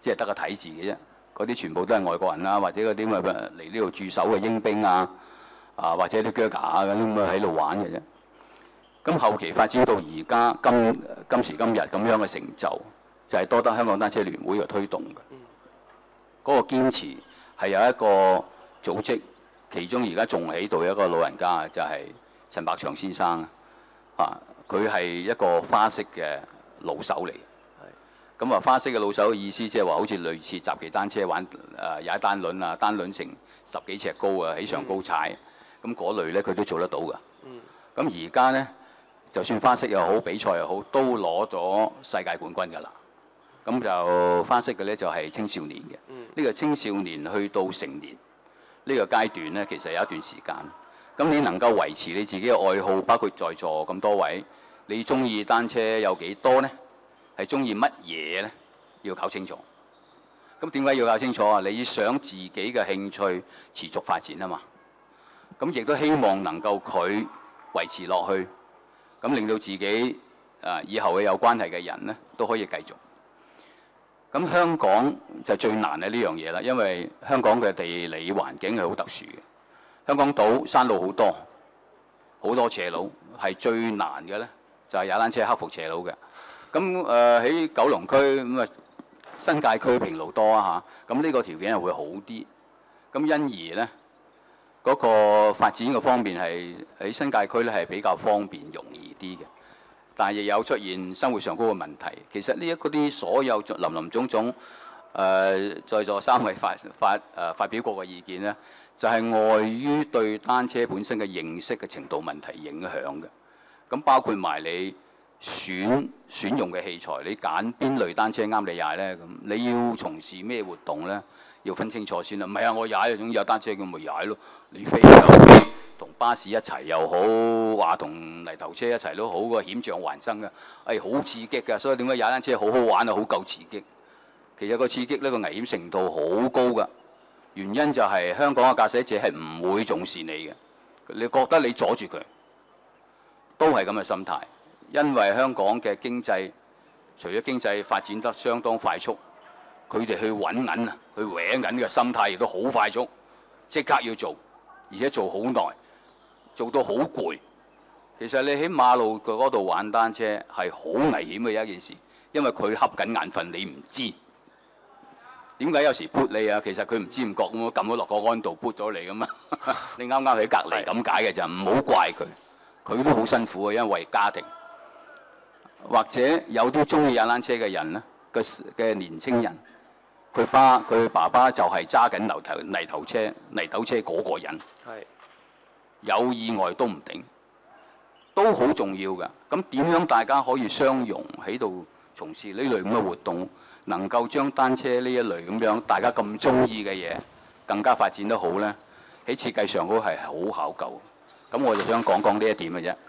即係得個睇字嘅啫。嗰啲全部都係外國人啦，或者嗰啲咁嚟呢度駐守嘅英兵啊，或者啲 Gurkha 啊嗰啲咁喺度玩嘅啫。咁後期發展到而家今時今日咁樣嘅成就，就係多得香港單車聯會嘅推動嘅。嗰個堅持係有一個組織，其中而家仲喺度一個老人家就係陳百祥先生啊，佢係一個花式嘅老手嚟。咁啊，花式嘅老手嘅意思即係話好似類似雜技單車玩踩單輪啊，單輪成10幾尺高啊，起上高踩，咁嗰類咧佢都做得到㗎。咁而家咧，就算花式又好，比賽又好，都攞咗世界冠軍㗎啦。咁就花式嘅咧就係青少年嘅，呢個青少年去到成年呢個階段咧，其實有一段時間。咁你能夠維持你自己嘅愛好，包括在座咁多位，你中意單車有幾多呢？係中意乜嘢呢？要搞清楚。咁點解要搞清楚啊？你想自己嘅興趣持續發展啊嘛。咁亦都希望能夠佢維持落去，咁令到自己以後嘅有關係嘅人呢都可以繼續。咁香港就最難嘅呢樣嘢啦，因為香港嘅地理環境係好特殊嘅。香港島山路好多，好多斜路，係最難嘅呢，就係踩單車克服斜路嘅。咁喺九龍區咁啊，新界區平路多啊嚇，咁呢個條件係會好啲。咁因而呢，嗰個發展嘅方面係喺新界區呢係比較方便容易啲嘅，但係亦有出現生活上高嘅問題。其實呢嗰啲所有林林總總在座3位發表過嘅意見呢，就係礙於對單車本身嘅認識嘅程度問題影響嘅。咁包括埋你選用嘅器材，你揀邊類單車啱你踩呢？咁你要從事咩活動呢？要分清楚先啦。唔係啊，我踩總有單車咁咪踩咯。你飛又好，同巴士一齊又好，話同泥頭車一齊都好，個險象環生嘅，好刺激㗎。所以點解踩單車好好玩啊？好夠刺激。其實個刺激呢個危險程度好高㗎。原因就係香港嘅駕駛者係唔會重視你嘅，你覺得你阻住佢，都係咁嘅心態。因為香港嘅經濟，除咗經濟發展得相當快速，佢哋去揾銀啊，去搲銀嘅心態亦都好快速，即刻要做，而且做好耐，做到好攰。其實你喺馬路嗰度玩單車係好危險嘅一件事，因為佢瞌緊眼瞓，你唔知點解有時撥你啊？其實佢唔知唔覺咁撳咗落個鞍度撥咗你咁啊！你啱啱喺隔離咁解嘅就唔好怪佢，佢都好辛苦啊，因為家庭。或者有啲中意踩單車嘅人呢，嘅年青人，佢爸爸就係揸緊泥頭車嗰個人，有意外都唔定，都好重要㗎。咁點樣大家可以相容喺度從事呢類咁嘅活動，能夠將單車呢一類咁樣大家咁中意嘅嘢更加發展得好呢？喺設計上嗰係好考究。咁我就想講講呢一點嘅啫。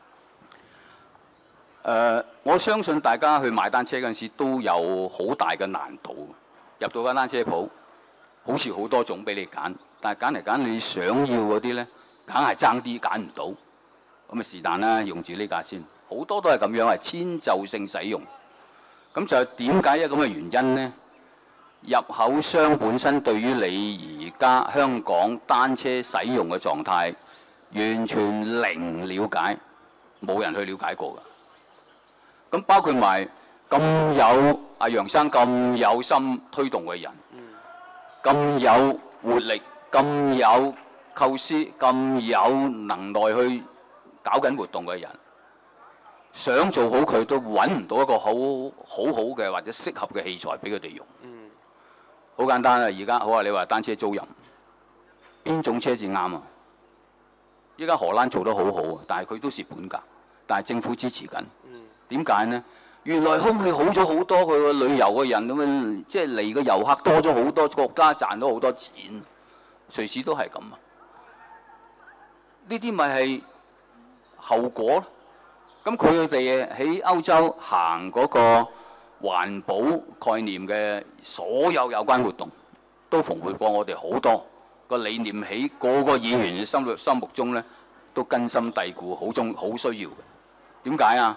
我相信大家去買單車嗰陣時都有好大嘅難度。入到間單車鋪，好似好多種俾你揀，但係揀嚟揀你想要嗰啲呢，梗係爭啲揀唔到。咁啊是但啦，用住呢架先。好多都係咁樣，係遷就性使用。咁就點解咁嘅原因呢？入口商本身對於你而家香港單車使用嘅狀態，完全零了解，冇人去了解過㗎。咁包括埋咁有阿楊生咁有心推動嘅人，咁有活力、咁有構思、咁有能耐去搞緊活動嘅人，想做好佢都揾唔到一個好嘅或者適合嘅器材俾佢哋用。好簡單啊！而家好啊，你話單車租賃，邊種車至啱啊？依家荷蘭做得好好啊，但係佢都蝕本㗎，但係政府支持緊。點解呢？原來空氣好咗好多，佢個旅遊嘅人咁樣，即係嚟嘅遊客多咗好多，國家賺到好多錢，瑞士都係咁啊！呢啲咪係後果咯。咁佢哋喺歐洲行嗰個環保概念嘅所有關活動，都蓬勃過我哋好多。個理念喺個個議員嘅心目中呢，都根深蒂固，好需要嘅。點解啊？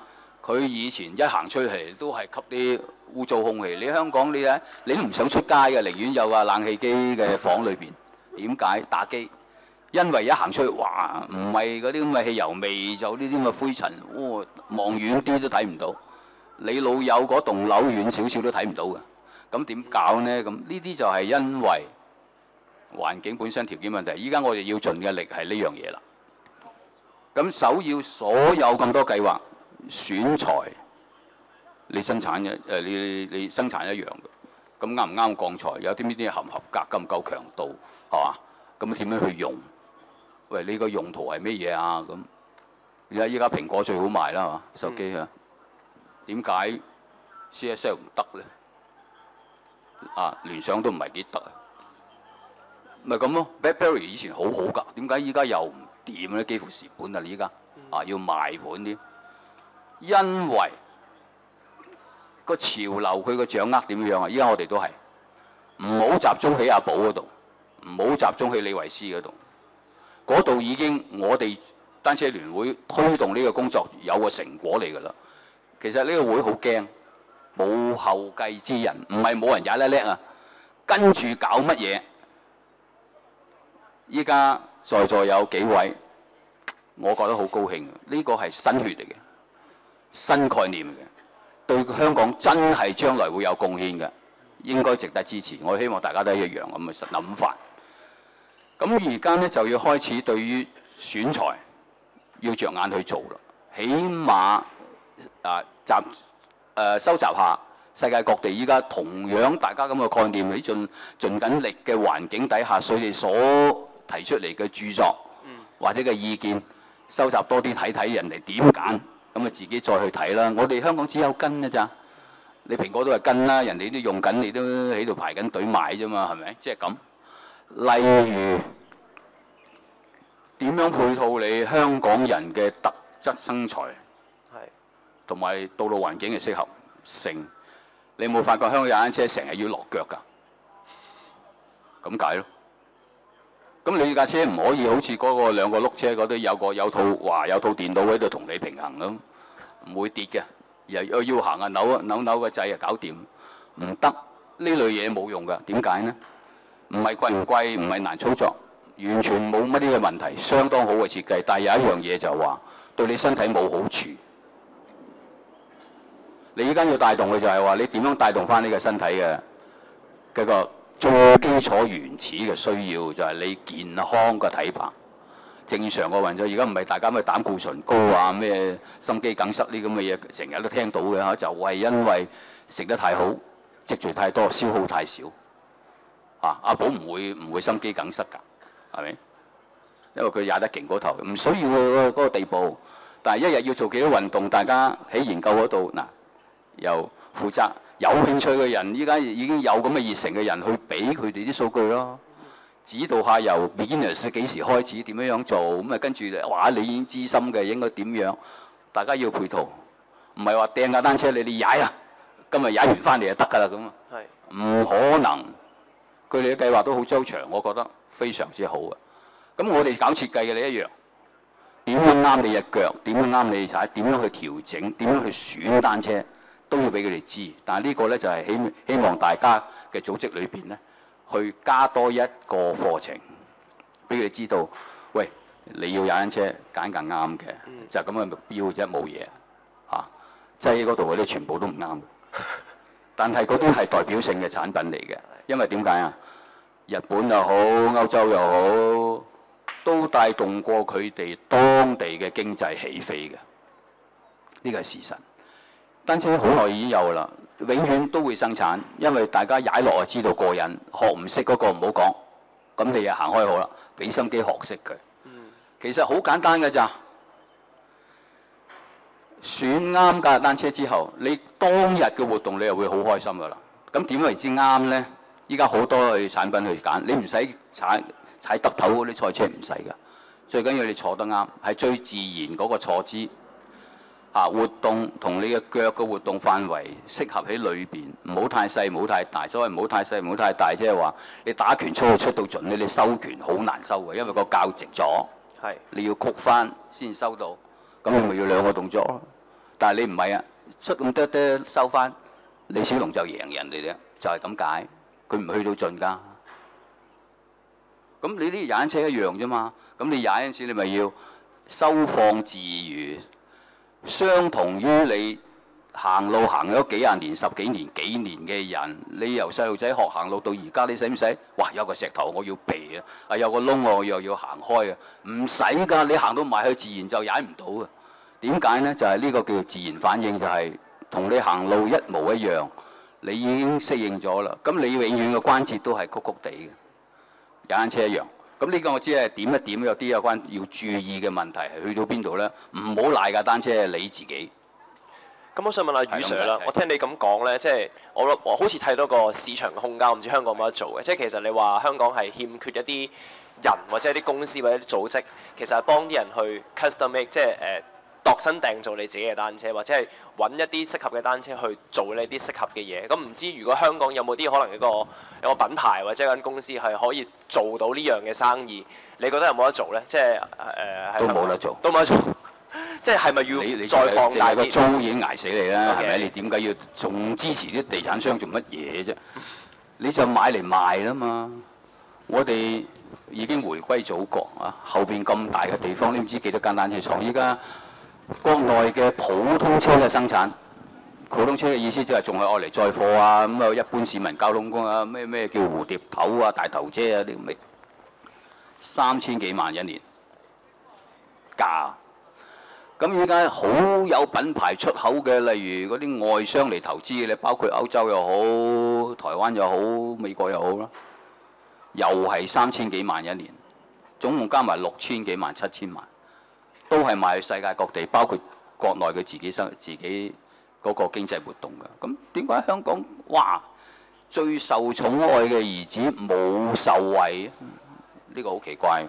佢以前一行出嚟都係吸啲污糟空氣。你香港你睇，你都唔想出街嘅，寧願有個冷氣機嘅房裏邊。點解打機？因為一行出去，哇！唔係嗰啲咁嘅汽油味，就呢啲咁嘅灰塵，哇！望遠啲都睇唔到。你老友嗰棟樓遠少少都睇唔到嘅。咁點搞呢？咁呢啲就係因為環境本身條件問題。依家我哋要盡嘅力係呢樣嘢啦。咁首要所有咁多計劃選材，你生產你生產一樣嘅。咁啱唔啱鋼材？有啲呢啲合唔合格？夠唔夠強度？係嘛？咁點樣去用？喂，你個用途係咩嘢啊？咁而家依家蘋果最好賣啦，係嘛？手機啊，點解 CSL 唔得咧？啊，聯想都唔係幾得啊，咪咁咯。BlackBerry 以前好好㗎，點解依家又唔掂咧？幾乎蝕本啊！你依家啊要賣盤添，因為個潮流佢個掌握點樣啊？依家我哋都係唔好集中喺阿寶嗰度，唔好集中喺李維斯嗰度。嗰度已經我哋單車聯會推動呢個工作有個成果嚟㗎啦。其實呢個會好驚，冇後繼之人，唔係冇人踩得叻啊！跟住搞乜嘢？依家在座有幾位，我覺得好高興。呢個係新血嚟嘅，新概念嚟嘅，對香港真係將來會有貢獻嘅，應該值得支持。我希望大家都一樣咁嘅諗法。咁而家呢，就要開始對於選材要着眼去做啦，起碼收集下世界各地依家同樣大家咁嘅概念喺盡緊力嘅環境底下，佢哋所提出嚟嘅著作或者嘅意見，收集多啲睇睇人哋點揀，咁啊自己再去睇啦。我哋香港只有跟㗎咋，你蘋果都係跟啦，人哋都用緊，你都喺度排緊隊買啫嘛，係咪？即係咁。例如點樣配套你香港人嘅特質身材，同埋道路環境嘅適合性，你有冇發覺香港踩單車成日要落腳㗎？咁解咯。咁你架車唔可以好似嗰個兩個轆車嗰啲有套電腦喺度同你平衡咁，唔會跌嘅。又要行啊扭個掣啊搞掂，唔得，呢類嘢冇用㗎。點解呢？唔係貴唔貴，唔係難操作，完全冇乜啲嘅問題，相當好嘅設計。但係有一樣嘢就話對你身體冇好處。你依家要帶動嘅就係話你點樣帶動翻呢個身體嘅嗰個最基礎原始嘅需要，就係你健康嘅體魄，正常嘅運作。而家唔係大家咩膽固醇高啊，咩心肌梗塞呢咁嘅嘢，成日都聽到嘅嚇，就係因為食得太好，積聚太多，消耗太少。阿寶唔會心肌梗塞㗎，係咪？因為佢踩得勁嗰頭，唔需要嗰個地步。但係一日要做幾多運動，大家喺研究嗰度嗱，由負責有興趣嘅人，依家已經有咁嘅熱誠嘅人去俾佢哋啲數據咯，指導下由 beginners 幾時開始點樣做，咁啊跟住話你已經資深嘅應該點樣？大家要配套，唔係話掟架單車你踩啊，今日踩完翻嚟就得㗎啦咁啊，唔可能。佢哋嘅計劃都好周詳，我覺得非常之好嘅。咁我哋搞設計嘅你一樣，點樣啱你隻腳，點樣啱你踩，點樣去調整，點樣去選單車，都要俾佢哋知。但係呢個呢，就係希望大家嘅組織裏邊呢，去加多一個課程，俾佢哋知道，喂，你要踩單車揀更啱嘅，就係咁嘅目標啫，冇嘢嚇。擠嗰度嗰啲全部都唔啱，但係嗰啲係代表性嘅產品嚟嘅。因為點解啊？日本又好，歐洲又好，都帶動過佢哋當地嘅經濟起飛嘅，呢個係事實。單車好耐已經有啦，永遠都會生產，因為大家踩落就知道過癮，學唔識嗰個唔好講，咁你又行開好啦，俾心機學識佢。其實好簡單㗎咋，選啱架單車之後，你當日嘅活動你又會好開心㗎啦。咁點為之啱呢？依家好多嘅產品去揀，你唔使踩揼頭嗰啲賽車唔使㗎，最緊要你坐得啱，係最自然嗰個坐姿活動同你嘅腳嘅活動範圍適合喺裏邊，唔好太細，唔好太大。所謂唔好太細，唔好太大，即係話你打拳出到盡咧，你收拳好難收嘅，因為個臼直咗，你要曲翻先收到，咁你咪要兩個動作咯。 但係你唔係啊，出咁多多收翻，李小龍就贏人哋啫，就係咁解。佢唔去到盡㗎。咁你啲踩單車一樣啫嘛。咁你踩嗰陣時，你咪要收放自如，相同於你行路行咗幾廿年、十幾年、幾年嘅人，你由細路仔學行路到而家，你使唔使？哇！有個石頭我要避啊，啊有個窿我又要行開啊，唔使㗎，你行到埋去自然就踩唔到啊。點解呢？就係呢個叫做自然反應，就係同你行路一模一樣，你已經適應咗啦。咁你永遠嘅關節都係曲曲地嘅，踩單車一樣。咁呢個我知係點一點有啲有關要注意嘅問題係去到邊度呢？唔好賴架單車係你自己。 咁我想問下余 Sir 啦，我聽你咁講呢，即係我好似睇到個市場嘅空間，我唔知香港有冇得做嘅。即係其實你話香港係欠缺一啲人或者一啲公司或者啲組織，其實係幫啲人去 custom make， 即係度身訂做你自己嘅單車，或者係揾一啲適合嘅單車去做呢啲適合嘅嘢。咁唔知如果香港有冇啲可能有個品牌或者一間公司係可以做到呢樣嘅生意？你覺得有冇得做呢？即係都冇得做， 都冇得做。即係係咪要你再放大啲？ 個租已經捱死你啦，係咪？ Okay. 你點解要仲支持啲地產商做乜嘢啫？你就買嚟賣啦嘛！我哋已經回歸祖國啊，後邊咁大嘅地方，你唔知幾多間單車廠。依家國內嘅普通車嘅生產，普通車嘅意思就係仲係愛嚟載貨啊，咁啊一般市民交通工啊，咩叫蝴蝶頭啊、大頭車啊啲咁嘅，3000幾萬一年價。咁依家好有品牌出口嘅，例如嗰啲外商嚟投資嘅咧，包括歐洲又好、台灣又好、美國又好啦，又係3000幾萬一年，總共加埋6000幾萬、7000萬，都係賣去世界各地，包括國內佢自己嗰個經濟活動㗎。咁點解香港哇最受寵愛嘅兒子冇受惠？呢個好奇怪，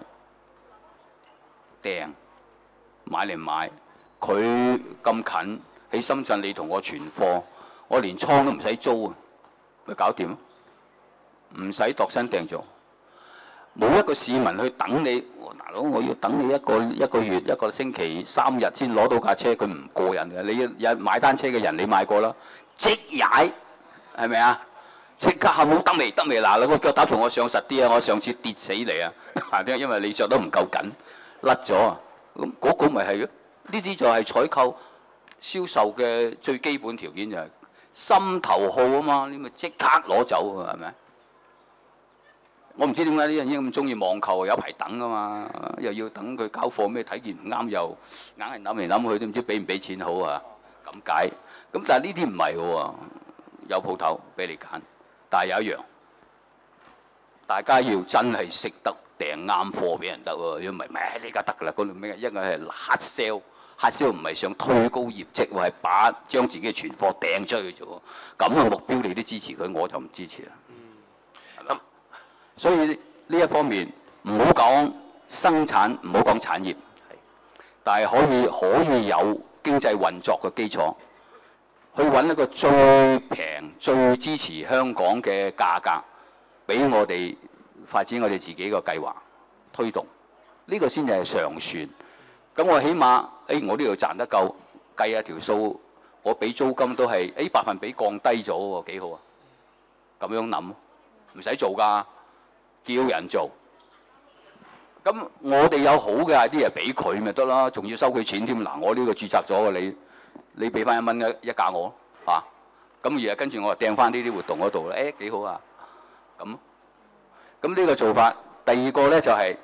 訂買嚟買。佢咁近喺深圳，你同我存貨，我連倉都唔使租啊，咪搞掂咯，唔使度身訂做，冇一個市民去等你，大佬我要等你一個月一個星期3日先攞到架車，佢唔過癮嘅。你有買單車嘅人，你買過啦，即踩係咪啊？即刻嚇冇得未得未嗱，你個腳踏同我上實啲啊！我上次跌死你啊，因為你着得唔夠緊，甩咗啊，咁嗰個咪係咯。呢啲就係採購銷售嘅最基本條件，就係心頭好啊嘛！你咪即刻攞走啊，係咪？我唔知點解啲人咁中意網購，有排等啊嘛，又要等佢交貨咩？睇見唔啱又硬係諗嚟諗去，都唔知俾唔俾錢好啊？咁解。咁但係呢啲唔係喎，有鋪頭俾你揀，但係有一樣，大家要真係識得訂啱貨俾人得喎，如果唔係，呢家得㗎啦。嗰度咩？一個係黑 sell。黑銷唔係想推高業績，係將自己嘅存貨掟出去啫喎。咁嘅目標你都支持佢，我就唔支持啦。係咪？所以呢一方面唔好講生產，唔好講產業，但係可以有經濟運作嘅基礎，去揾一個最平、最支持香港嘅價格，俾我哋發展我哋自己個計劃推動，呢個先至係上算。咁我起碼，我呢度賺得夠，計下條數，我俾租金都係，百分比降低咗喎，幾好啊！咁樣諗，唔使做㗎，叫人做。咁我哋有好嘅 idea 俾佢咪得啦，仲要收佢錢添。嗱，我呢個註冊咗嘅，你俾翻1蚊一架我，嚇。咁而家跟住我就掟翻呢啲活動嗰度咧，幾好啊！咁呢個做法，第二個咧就係。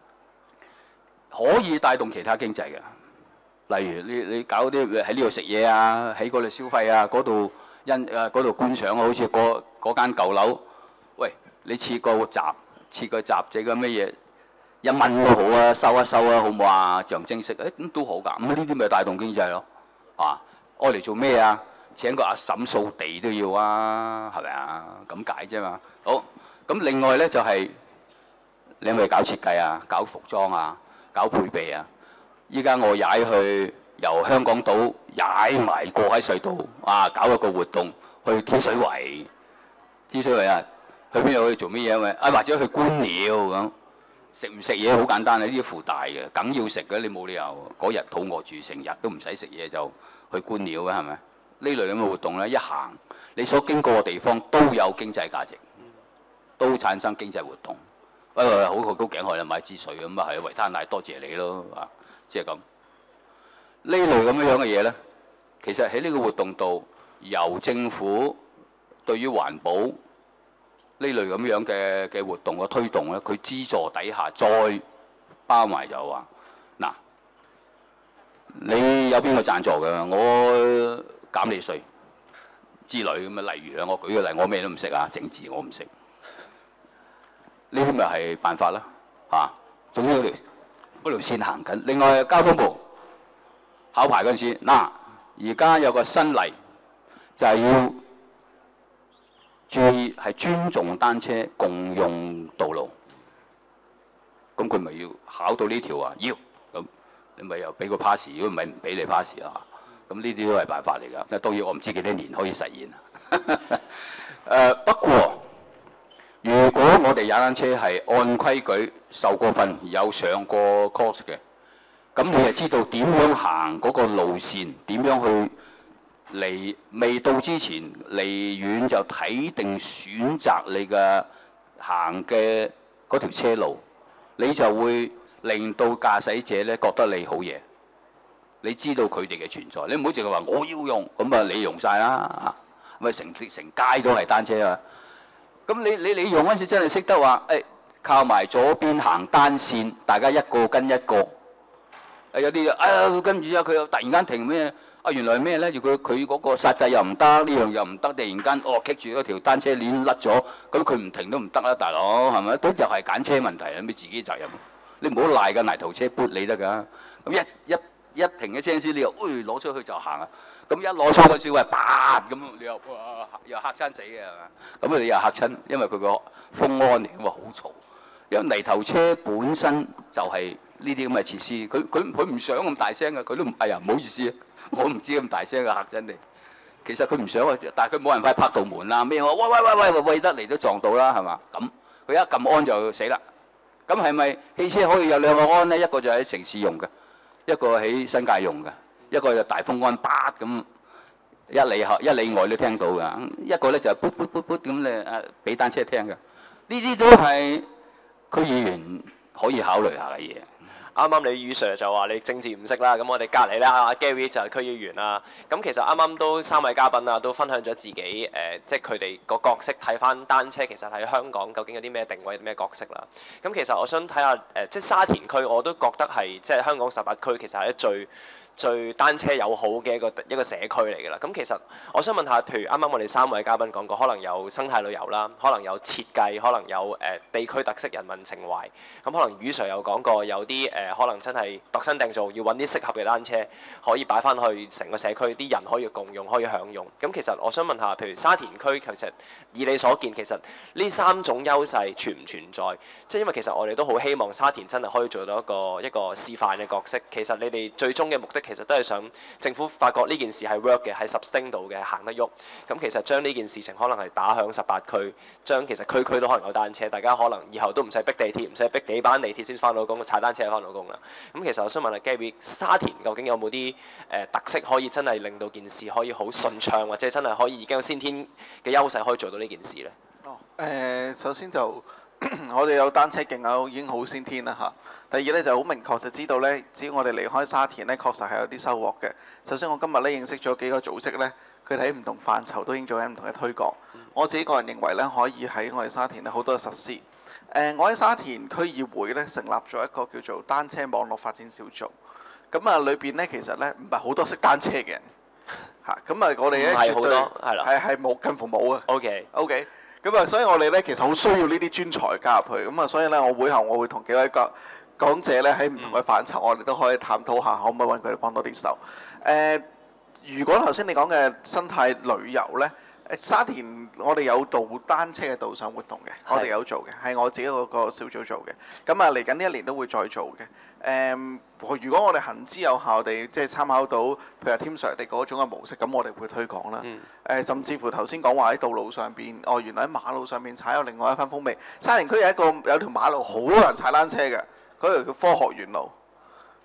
可以帶動其他經濟嘅，例如你搞啲喺呢度食嘢啊，喺嗰度消費啊，嗰度觀賞啊，好似嗰間舊樓，喂，你設個閘這個乜嘢1蚊都好啊，收一收啊，好唔好啊？象徵式，咁都好㗎，咁呢啲咪帶動經濟咯，啊，愛嚟做咩啊？請個阿嬸掃地都要啊，係咪啊？咁解啫嘛。好，咁另外咧就係你係咪搞設計啊，搞服裝啊？搞配備啊！依家我踩去由香港島踩埋過海隧道啊，搞一個活動去天水圍。天水圍啊，去邊度去做乜嘢咪？或者去觀鳥咁，食唔食嘢好簡單啊！呢啲附帶嘅，梗要食嘅，你冇理由嗰日肚餓住成日都唔使食嘢就去觀鳥嘅係咪？呢類咁嘅活動咧，一行你所經過嘅地方都有經濟價值，都產生經濟活動。好過高頸海啦，買支水咁啊係維他奶多謝你咯啊，即係咁。呢類咁樣嘅嘢咧，其實喺呢個活動度，由政府對於環保呢類咁樣嘅活動嘅推動咧，佢資助底下再包埋就話嗱，你有邊個贊助嘅？我減你稅之類咁啊。例如啊，我舉個例，我咩都唔識啊，政治我唔識，呢啲咪係辦法啦嚇。總之嗰條線行緊。另外交通部考牌嗰陣時，嗱而家有個新例就係要注意係尊重單車共用道路。咁佢咪要考到呢條啊？要咁你咪又俾個 pass， 如果唔係唔俾你 pass 啊。咁呢啲都係辦法嚟㗎。當然我唔知幾多年可以實現不過如果我哋踩單車係按規矩受過訓、有上過 course 嘅，咁你就知道點樣行嗰個路線，點樣去未到之前離遠就睇定選擇你嘅行嘅嗰條車路，你就會令到駕駛者咧覺得你好嘢。你知道佢哋嘅存在，你唔好淨係話我要用，咁啊你用晒啦，咪成街都係單車啊！咁你用嗰陣時真係識得話，靠埋左邊行單線，大家一個跟一個。有啲跟住佢又突然間停咩？原來咩咧？佢嗰個煞掣又唔得，呢樣又唔得，突然間棘住嗰條單車鏈甩咗，咁佢唔停都唔得啦，大佬係咪？都又係揀車問題啊！你自己責任，你唔好賴個泥頭車撥你得㗎。咁一停嘅車先，你又攞出去就行啊！咁一攞出嗰時喂，叭咁，你又嚇親死嘅係嘛？咁你又嚇親，因為佢個風安嚟㗎嘛，好嘈。因為泥頭車本身就係呢啲咁嘅設施，佢唔想咁大聲嘅，佢都唔唔好意思啊，我唔知咁大聲嘅嚇親你。其實佢唔想啊，但係佢冇人快拍道門啦，咩喂得嚟都撞到啦，係嘛？咁佢一撳安就死啦。咁係咪汽車可以有兩個安呢？一個就喺城市用嘅，一個喺新界用嘅，一個就大風安叭咁一里外都聽到㗎。一個咧就係噗噗噗噗咁咧俾單車聽嘅。呢啲都係區議員可以考慮下嘅嘢。 啱啱你余 Sir 就話你政治唔識啦，咁我哋隔離咧阿 Gary 就係區議員啦。咁其實啱啱都三位嘉賓啊，都分享咗自己即係佢哋個角色，睇翻單車其實喺香港究竟有啲咩定位、咩角色啦。咁其實我想睇下即係沙田區，我都覺得係即係香港18區其實係最單車友好嘅一個社區嚟㗎啦。咁其實我想問下，譬如啱啱我哋三位嘉賓講過，可能有生態旅遊啦，可能有設計，可能有地區特色、人民情懷。咁可能余 Sir 有講過，有啲可能真係度身訂造，要揾啲適合嘅單車，可以擺翻去成個社區，啲人可以共用，可以享用。咁其實我想問下，譬如沙田區，其實以你所見，其實呢三種優勢存唔存在？即係因為其實我哋都好希望沙田真係可以做到一個示範嘅角色。其實你哋最終嘅目的其實都係想政府發覺呢件事係 work 嘅，係 sustain 到嘅，行得喐。咁其實將呢件事情可能係打響18區，將其實區區都可能有單車，大家可能以後都唔使逼地鐵，唔使逼幾班地鐵先翻到工，踩單車翻到工啦。咁其實我想問下 Gary， 沙田究竟有冇啲特色可以真係令到件事可以好順暢，或者真係可以已經有先天嘅優勢可以做到呢件事呢？ 首先就我哋有單車徑已經好先天啦嚇。第二咧就好明確就知道咧，只要我哋離開沙田咧，確實係有啲收穫嘅。首先我今日咧認識咗幾個組織咧，佢哋喺唔同範疇都已經做緊唔同嘅推廣。我自己個人認為咧，可以喺我哋沙田咧好多嘅實施。我喺沙田區議會咧成立咗一個叫做單車網絡發展小組。咁啊裏邊咧其實咧唔係好多識單車嘅人嚇。咁啊我哋咧絕對係冇近乎冇啊。OK。咁啊，所以我哋咧其實好需要呢啲專才加入去。咁啊，所以咧我會後我會同幾位講者咧喺唔同嘅範疇，我哋都可以探討下，可唔可以揾佢哋幫多啲手。如果頭先你講嘅生態旅遊咧，沙田我哋有單車嘅導賞活動嘅，我哋有做嘅，係我自己嗰個小組做嘅。咁啊，嚟緊呢一年都會再做嘅。如果我哋行之有效地即係參考到，譬如話 Tim Sir 哋嗰種嘅模式，咁我哋會推廣啦。甚至乎頭先講話喺道路上邊，原來喺馬路上面踩有另外一番風味。沙田區有條馬路好多人踩單車嘅，嗰條叫科學園路。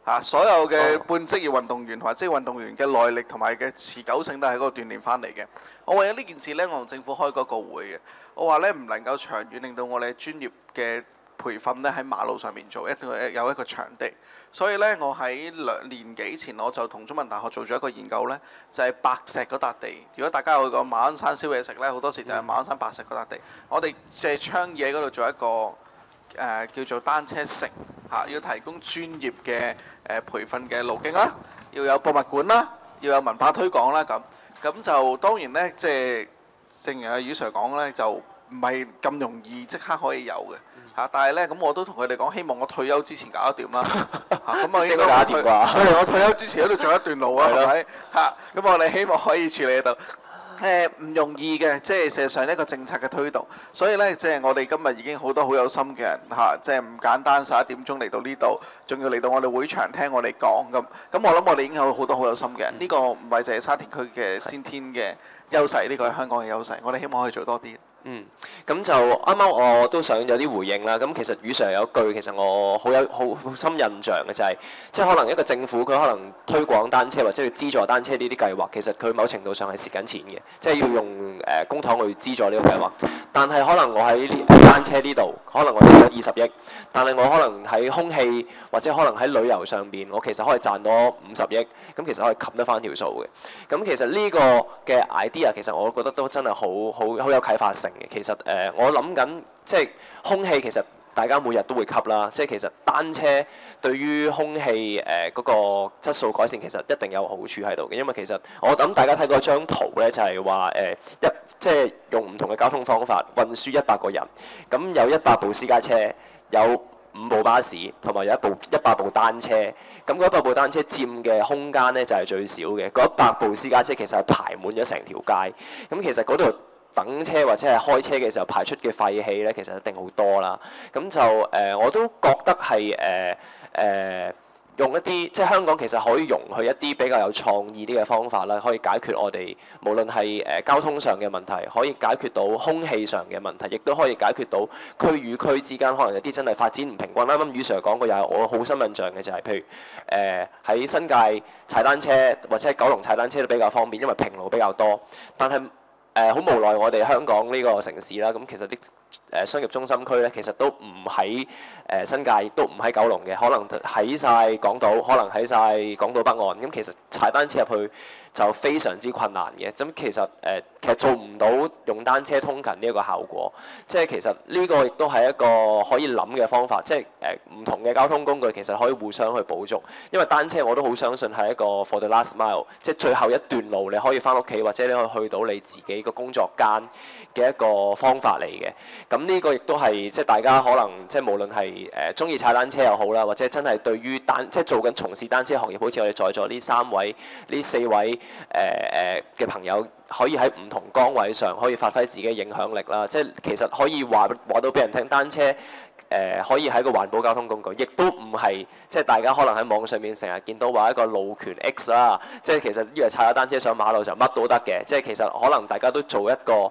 所有嘅半職業運動員同埋職業運動員嘅耐力同埋嘅持久性都係嗰個鍛鍊翻嚟嘅。我為咗呢件事呢，我同政府開嗰個會嘅。我話呢，唔能夠長遠令到我哋專業嘅培訓呢喺馬路上面做，一定要有一個場地。所以呢，我喺2年幾前我就同中文大學做咗一個研究呢，就係白石嗰笪地。如果大家有去過馬鞍山燒嘢食呢，好多時就係馬鞍山白石嗰笪地。我哋就係倡議喺嗰度做一個叫做單車城要提供專業嘅培訓嘅路徑啦，要有博物館啦，要有文化推廣啦咁就當然呢，即係正如阿余 Sir 講呢，就唔係咁容易即刻可以有嘅。但係咧，咁我都同佢哋講，希望我退休之前搞得掂啦。咁啊應該搞得掂啩？我退休之前喺度做一段路啊，係咪？咁我哋希望可以處理到。唔容易嘅，即係事實上一個政策嘅推動。所以咧，即係我哋今日已經好多好有心嘅人即係唔簡單11點鐘嚟到呢度，仲要嚟到我哋會場聽我哋講咁。咁我諗我哋已經有好多好有心嘅人。呢個唔係淨係沙田區嘅先天嘅優勢，呢個係香港嘅優勢。我哋希望可以做多啲。 咁就啱啱我都想有啲回應啦。咁其實余 Sir 有一句其實我好深印象嘅就係，即係可能一個政府佢可能推廣單車或者要資助單車呢啲計劃，其實佢某程度上係蝕緊錢嘅，即係要用公帑去資助呢個計劃。但係可能我喺單車呢度，可能我蝕咗20億，但係我可能喺空氣或者可能喺旅遊上邊，我其實可以賺多50億，咁其實可以冚得翻條數嘅。咁其實呢個嘅 idea 其實我覺得都真係好有啟發性。其實我諗緊，即係空氣其實大家每日都會吸啦，即係其實單車對於空氣嗰個質素改善其實一定有好處喺度嘅，因為其實我諗大家睇過張圖咧，就係話即係用唔同嘅交通方法運輸100個人，咁有100部私家車，有5部巴士，同埋有100部單車，咁嗰100部單車佔嘅空間咧就係最少嘅，嗰100部私家車其實係排滿咗成條街，咁其實嗰度等車或者係開車嘅時候排出嘅廢氣咧，其實一定好多啦。咁就我都覺得係用一啲即係香港其實可以容許一啲比較有創意啲嘅方法啦，可以解決我哋無論係交通上嘅問題，可以解決到空氣上嘅問題，亦都可以解決到區與區之間可能有啲真係發展唔平均。啱啱余 Sir 講過，又係我好深印象嘅就係，譬如喺新界踩單車或者喺九龍踩單車都比較方便，因為平路比較多，但係好無奈，我哋香港呢個城市啦，咁其實啲商業中心區咧，其實都唔喺新界，都唔喺九龍嘅，可能喺晒港島，可能喺晒港島北岸。咁其實踩單車入去就非常之困難嘅。咁其實做唔到用單車通勤呢一個效果。即係其實呢個亦都係一個可以諗嘅方法。即係唔同嘅交通工具其實可以互相去補足。因為單車我都好相信係一個 for the last mile， 即係最後一段路你可以翻屋企，或者你可以去到你自己個工作間嘅一個方法嚟嘅。咁呢個亦都係即係大家可能即係無論係中意踩單車又好啦，或者真係對於即係做緊從事單車行業，好似我哋在座呢4位嘅朋友，可以喺唔同崗位上可以發揮自己嘅影響力啦。即係其實可以話到俾人聽，單車可以係一個環保交通工具，亦都唔係即係大家可能喺網上面成日見到話一個路權 X 啦。即係其實以為踩咗單車上馬路就乜都得嘅。即係其實可能大家都做一個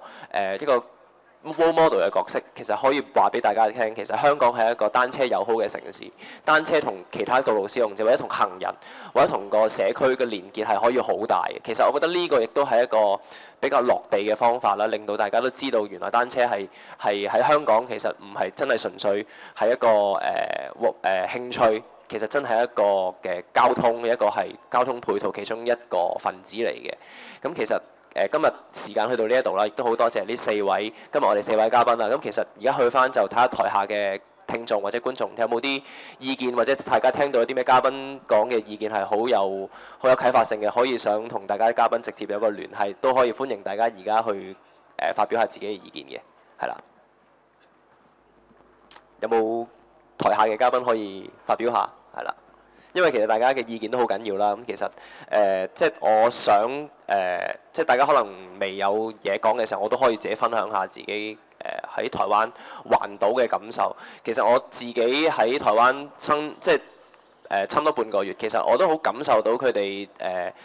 role model 嘅角色，其實可以話俾大家聽，其實香港係一個單車友好嘅城市。單車同其他道路使用者或者同行人或者同個社區嘅連結係可以好大嘅。其實我覺得呢個亦都係一個比較落地嘅方法啦，令到大家都知道原來單車係喺香港其實唔係真係純粹係一個興趣，其實真係一個嘅交通，一個係交通配套其中一個分子嚟嘅。咁其實今日時間去到呢一度啦，亦都好多謝呢今日我哋4位嘉賓啦。咁其實而家去翻就睇下台下嘅聽眾或者觀眾有冇啲意見，或者大家聽到有啲咩嘉賓講嘅意見係好有啟發性嘅，可以想同大家嘉賓直接有個聯繫，都可以歡迎大家而家去發表下自己嘅意見嘅，係啦。有冇台下嘅嘉賓可以發表下？係啦。因為其實大家嘅意見都好緊要啦，咁其實即係我想即係大家可能未有嘢講嘅時候，我都可以自己分享下自己喺台灣環島嘅感受。其實我自己喺台灣即係差唔多半個月，其實我都好感受到佢哋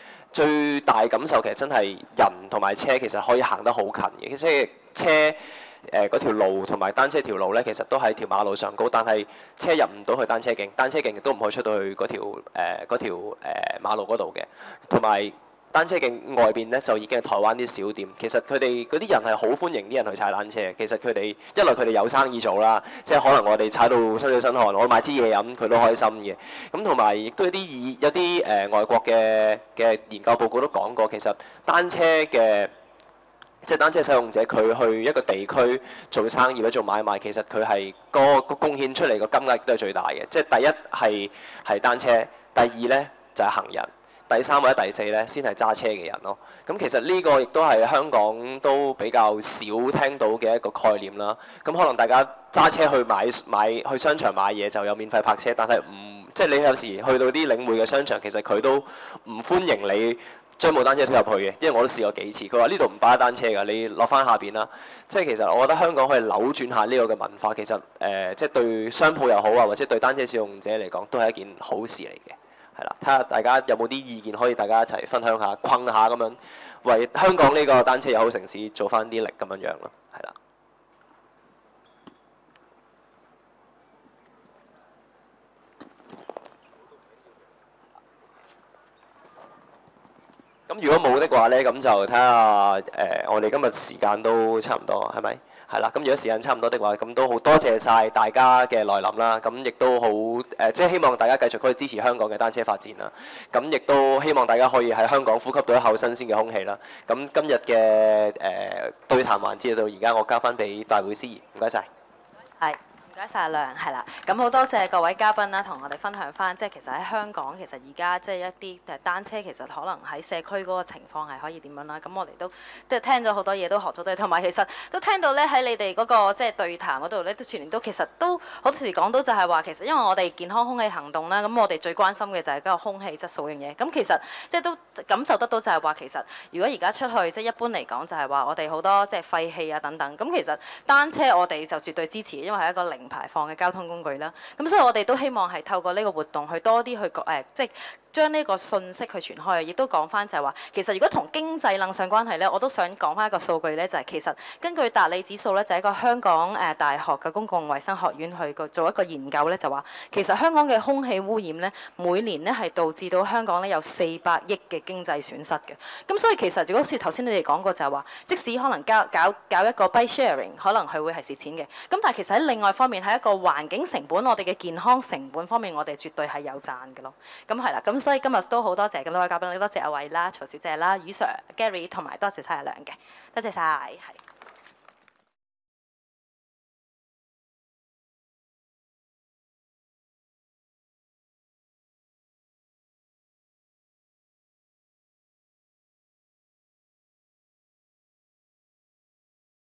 最大感受其實真係人同埋車其實可以行得好近嘅，即係車嗰條路同埋單車條路咧，其實都喺條馬路上高，但係車入唔到去單車徑，單車徑亦都唔可以出到去嗰條馬路嗰度嘅，同埋單車徑外邊咧就已經係台灣啲小店，其實佢哋嗰啲人係好歡迎啲人去踩單車。其實佢哋一來佢哋有生意做啦，即係可能我哋踩到身水身汗，我買支嘢飲佢都開心嘅。咁同埋亦都有啲外國嘅研究報告都講過，其實單車嘅即係單車使用者佢去一個地區做生意或者做買賣，其實佢係個貢獻出嚟個金額都係最大嘅。即係第一係單車，第二咧就係行人。第三或者第四咧，先係揸車嘅人咯。咁其實呢個亦都係香港都比較少聽到嘅一個概念啦。咁可能大家揸車去去商場買嘢就有免費泊車，但係即係你有時去到啲領匯嘅商場，其實佢都唔歡迎你將部單車推入去嘅，因為我都試過幾次。佢話呢度唔擺單車㗎，你落翻下邊啦。即係其實我覺得香港可以扭轉下呢個嘅文化，其實即係對商鋪又好啊，或者對單車使用者嚟講都係一件好事嚟嘅。係啦，睇下大家有冇啲意見可以大家一齊分享下、困下咁樣，為香港呢個單車友好城市做翻啲力咁樣樣咯，係啦。咁如果冇的話咧，咁就睇下我哋今日時間都差唔多，係咪？係啦，咁如果時間差唔多的話，咁都好多謝晒大家嘅來臨啦。咁亦都好即係希望大家繼續可以支持香港嘅單車發展啦。咁亦都希望大家可以喺香港呼吸到一口新鮮嘅空氣啦。咁今日嘅對談環節到而家，我交翻俾大會司儀，唔該晒。 係。唔該晒阿亮，係啦，咁好多謝各位嘉賓啦，同我哋分享翻，即係其實喺香港，其實而家即係一啲單車，其實可能喺社區嗰個情況係可以點樣啦。咁我哋都即係聽咗好多嘢，都學咗多嘢，同埋其實都聽到咧喺你哋嗰個即係對談嗰度咧，都全年都其實都好似講到就係話，其實因為我哋健康空氣行動啦，咁我哋最關心嘅就係嗰個空氣質素樣嘢。咁其實即係都感受得到就係話，其實如果而家出去即係一般嚟講就係話，我哋好多即係廢氣啊等等。咁其實單車我哋就絕對支持，因為係一個零排放嘅交通工具啦，咁所以我哋都希望係透過呢個活動去多啲去即係將呢個信息去傳開，亦都講翻就係話，其實如果同經濟楞上關係咧，我都想講翻一個數據咧，就係其實根據達理指數咧，就係一個香港大學嘅公共衛生學院去做一個研究咧，就話其實香港嘅空氣污染咧，每年咧係導致到香港咧有400億嘅經濟損失嘅。咁所以其實如果好似頭先你哋講過就係話，即使可能搞一個 bike sharing， 可能佢會係蝕錢嘅。咁但係其實喺另外一方面喺一個環境成本、我哋嘅健康成本方面，我哋絕對係有賺嘅咯。咁係啦，咁所以今日都好多謝咁多位嘉賓，多謝阿偉啦、曹小姐啦、余 Sir、Gary 同埋多謝晒阿亮嘅，多謝晒。係。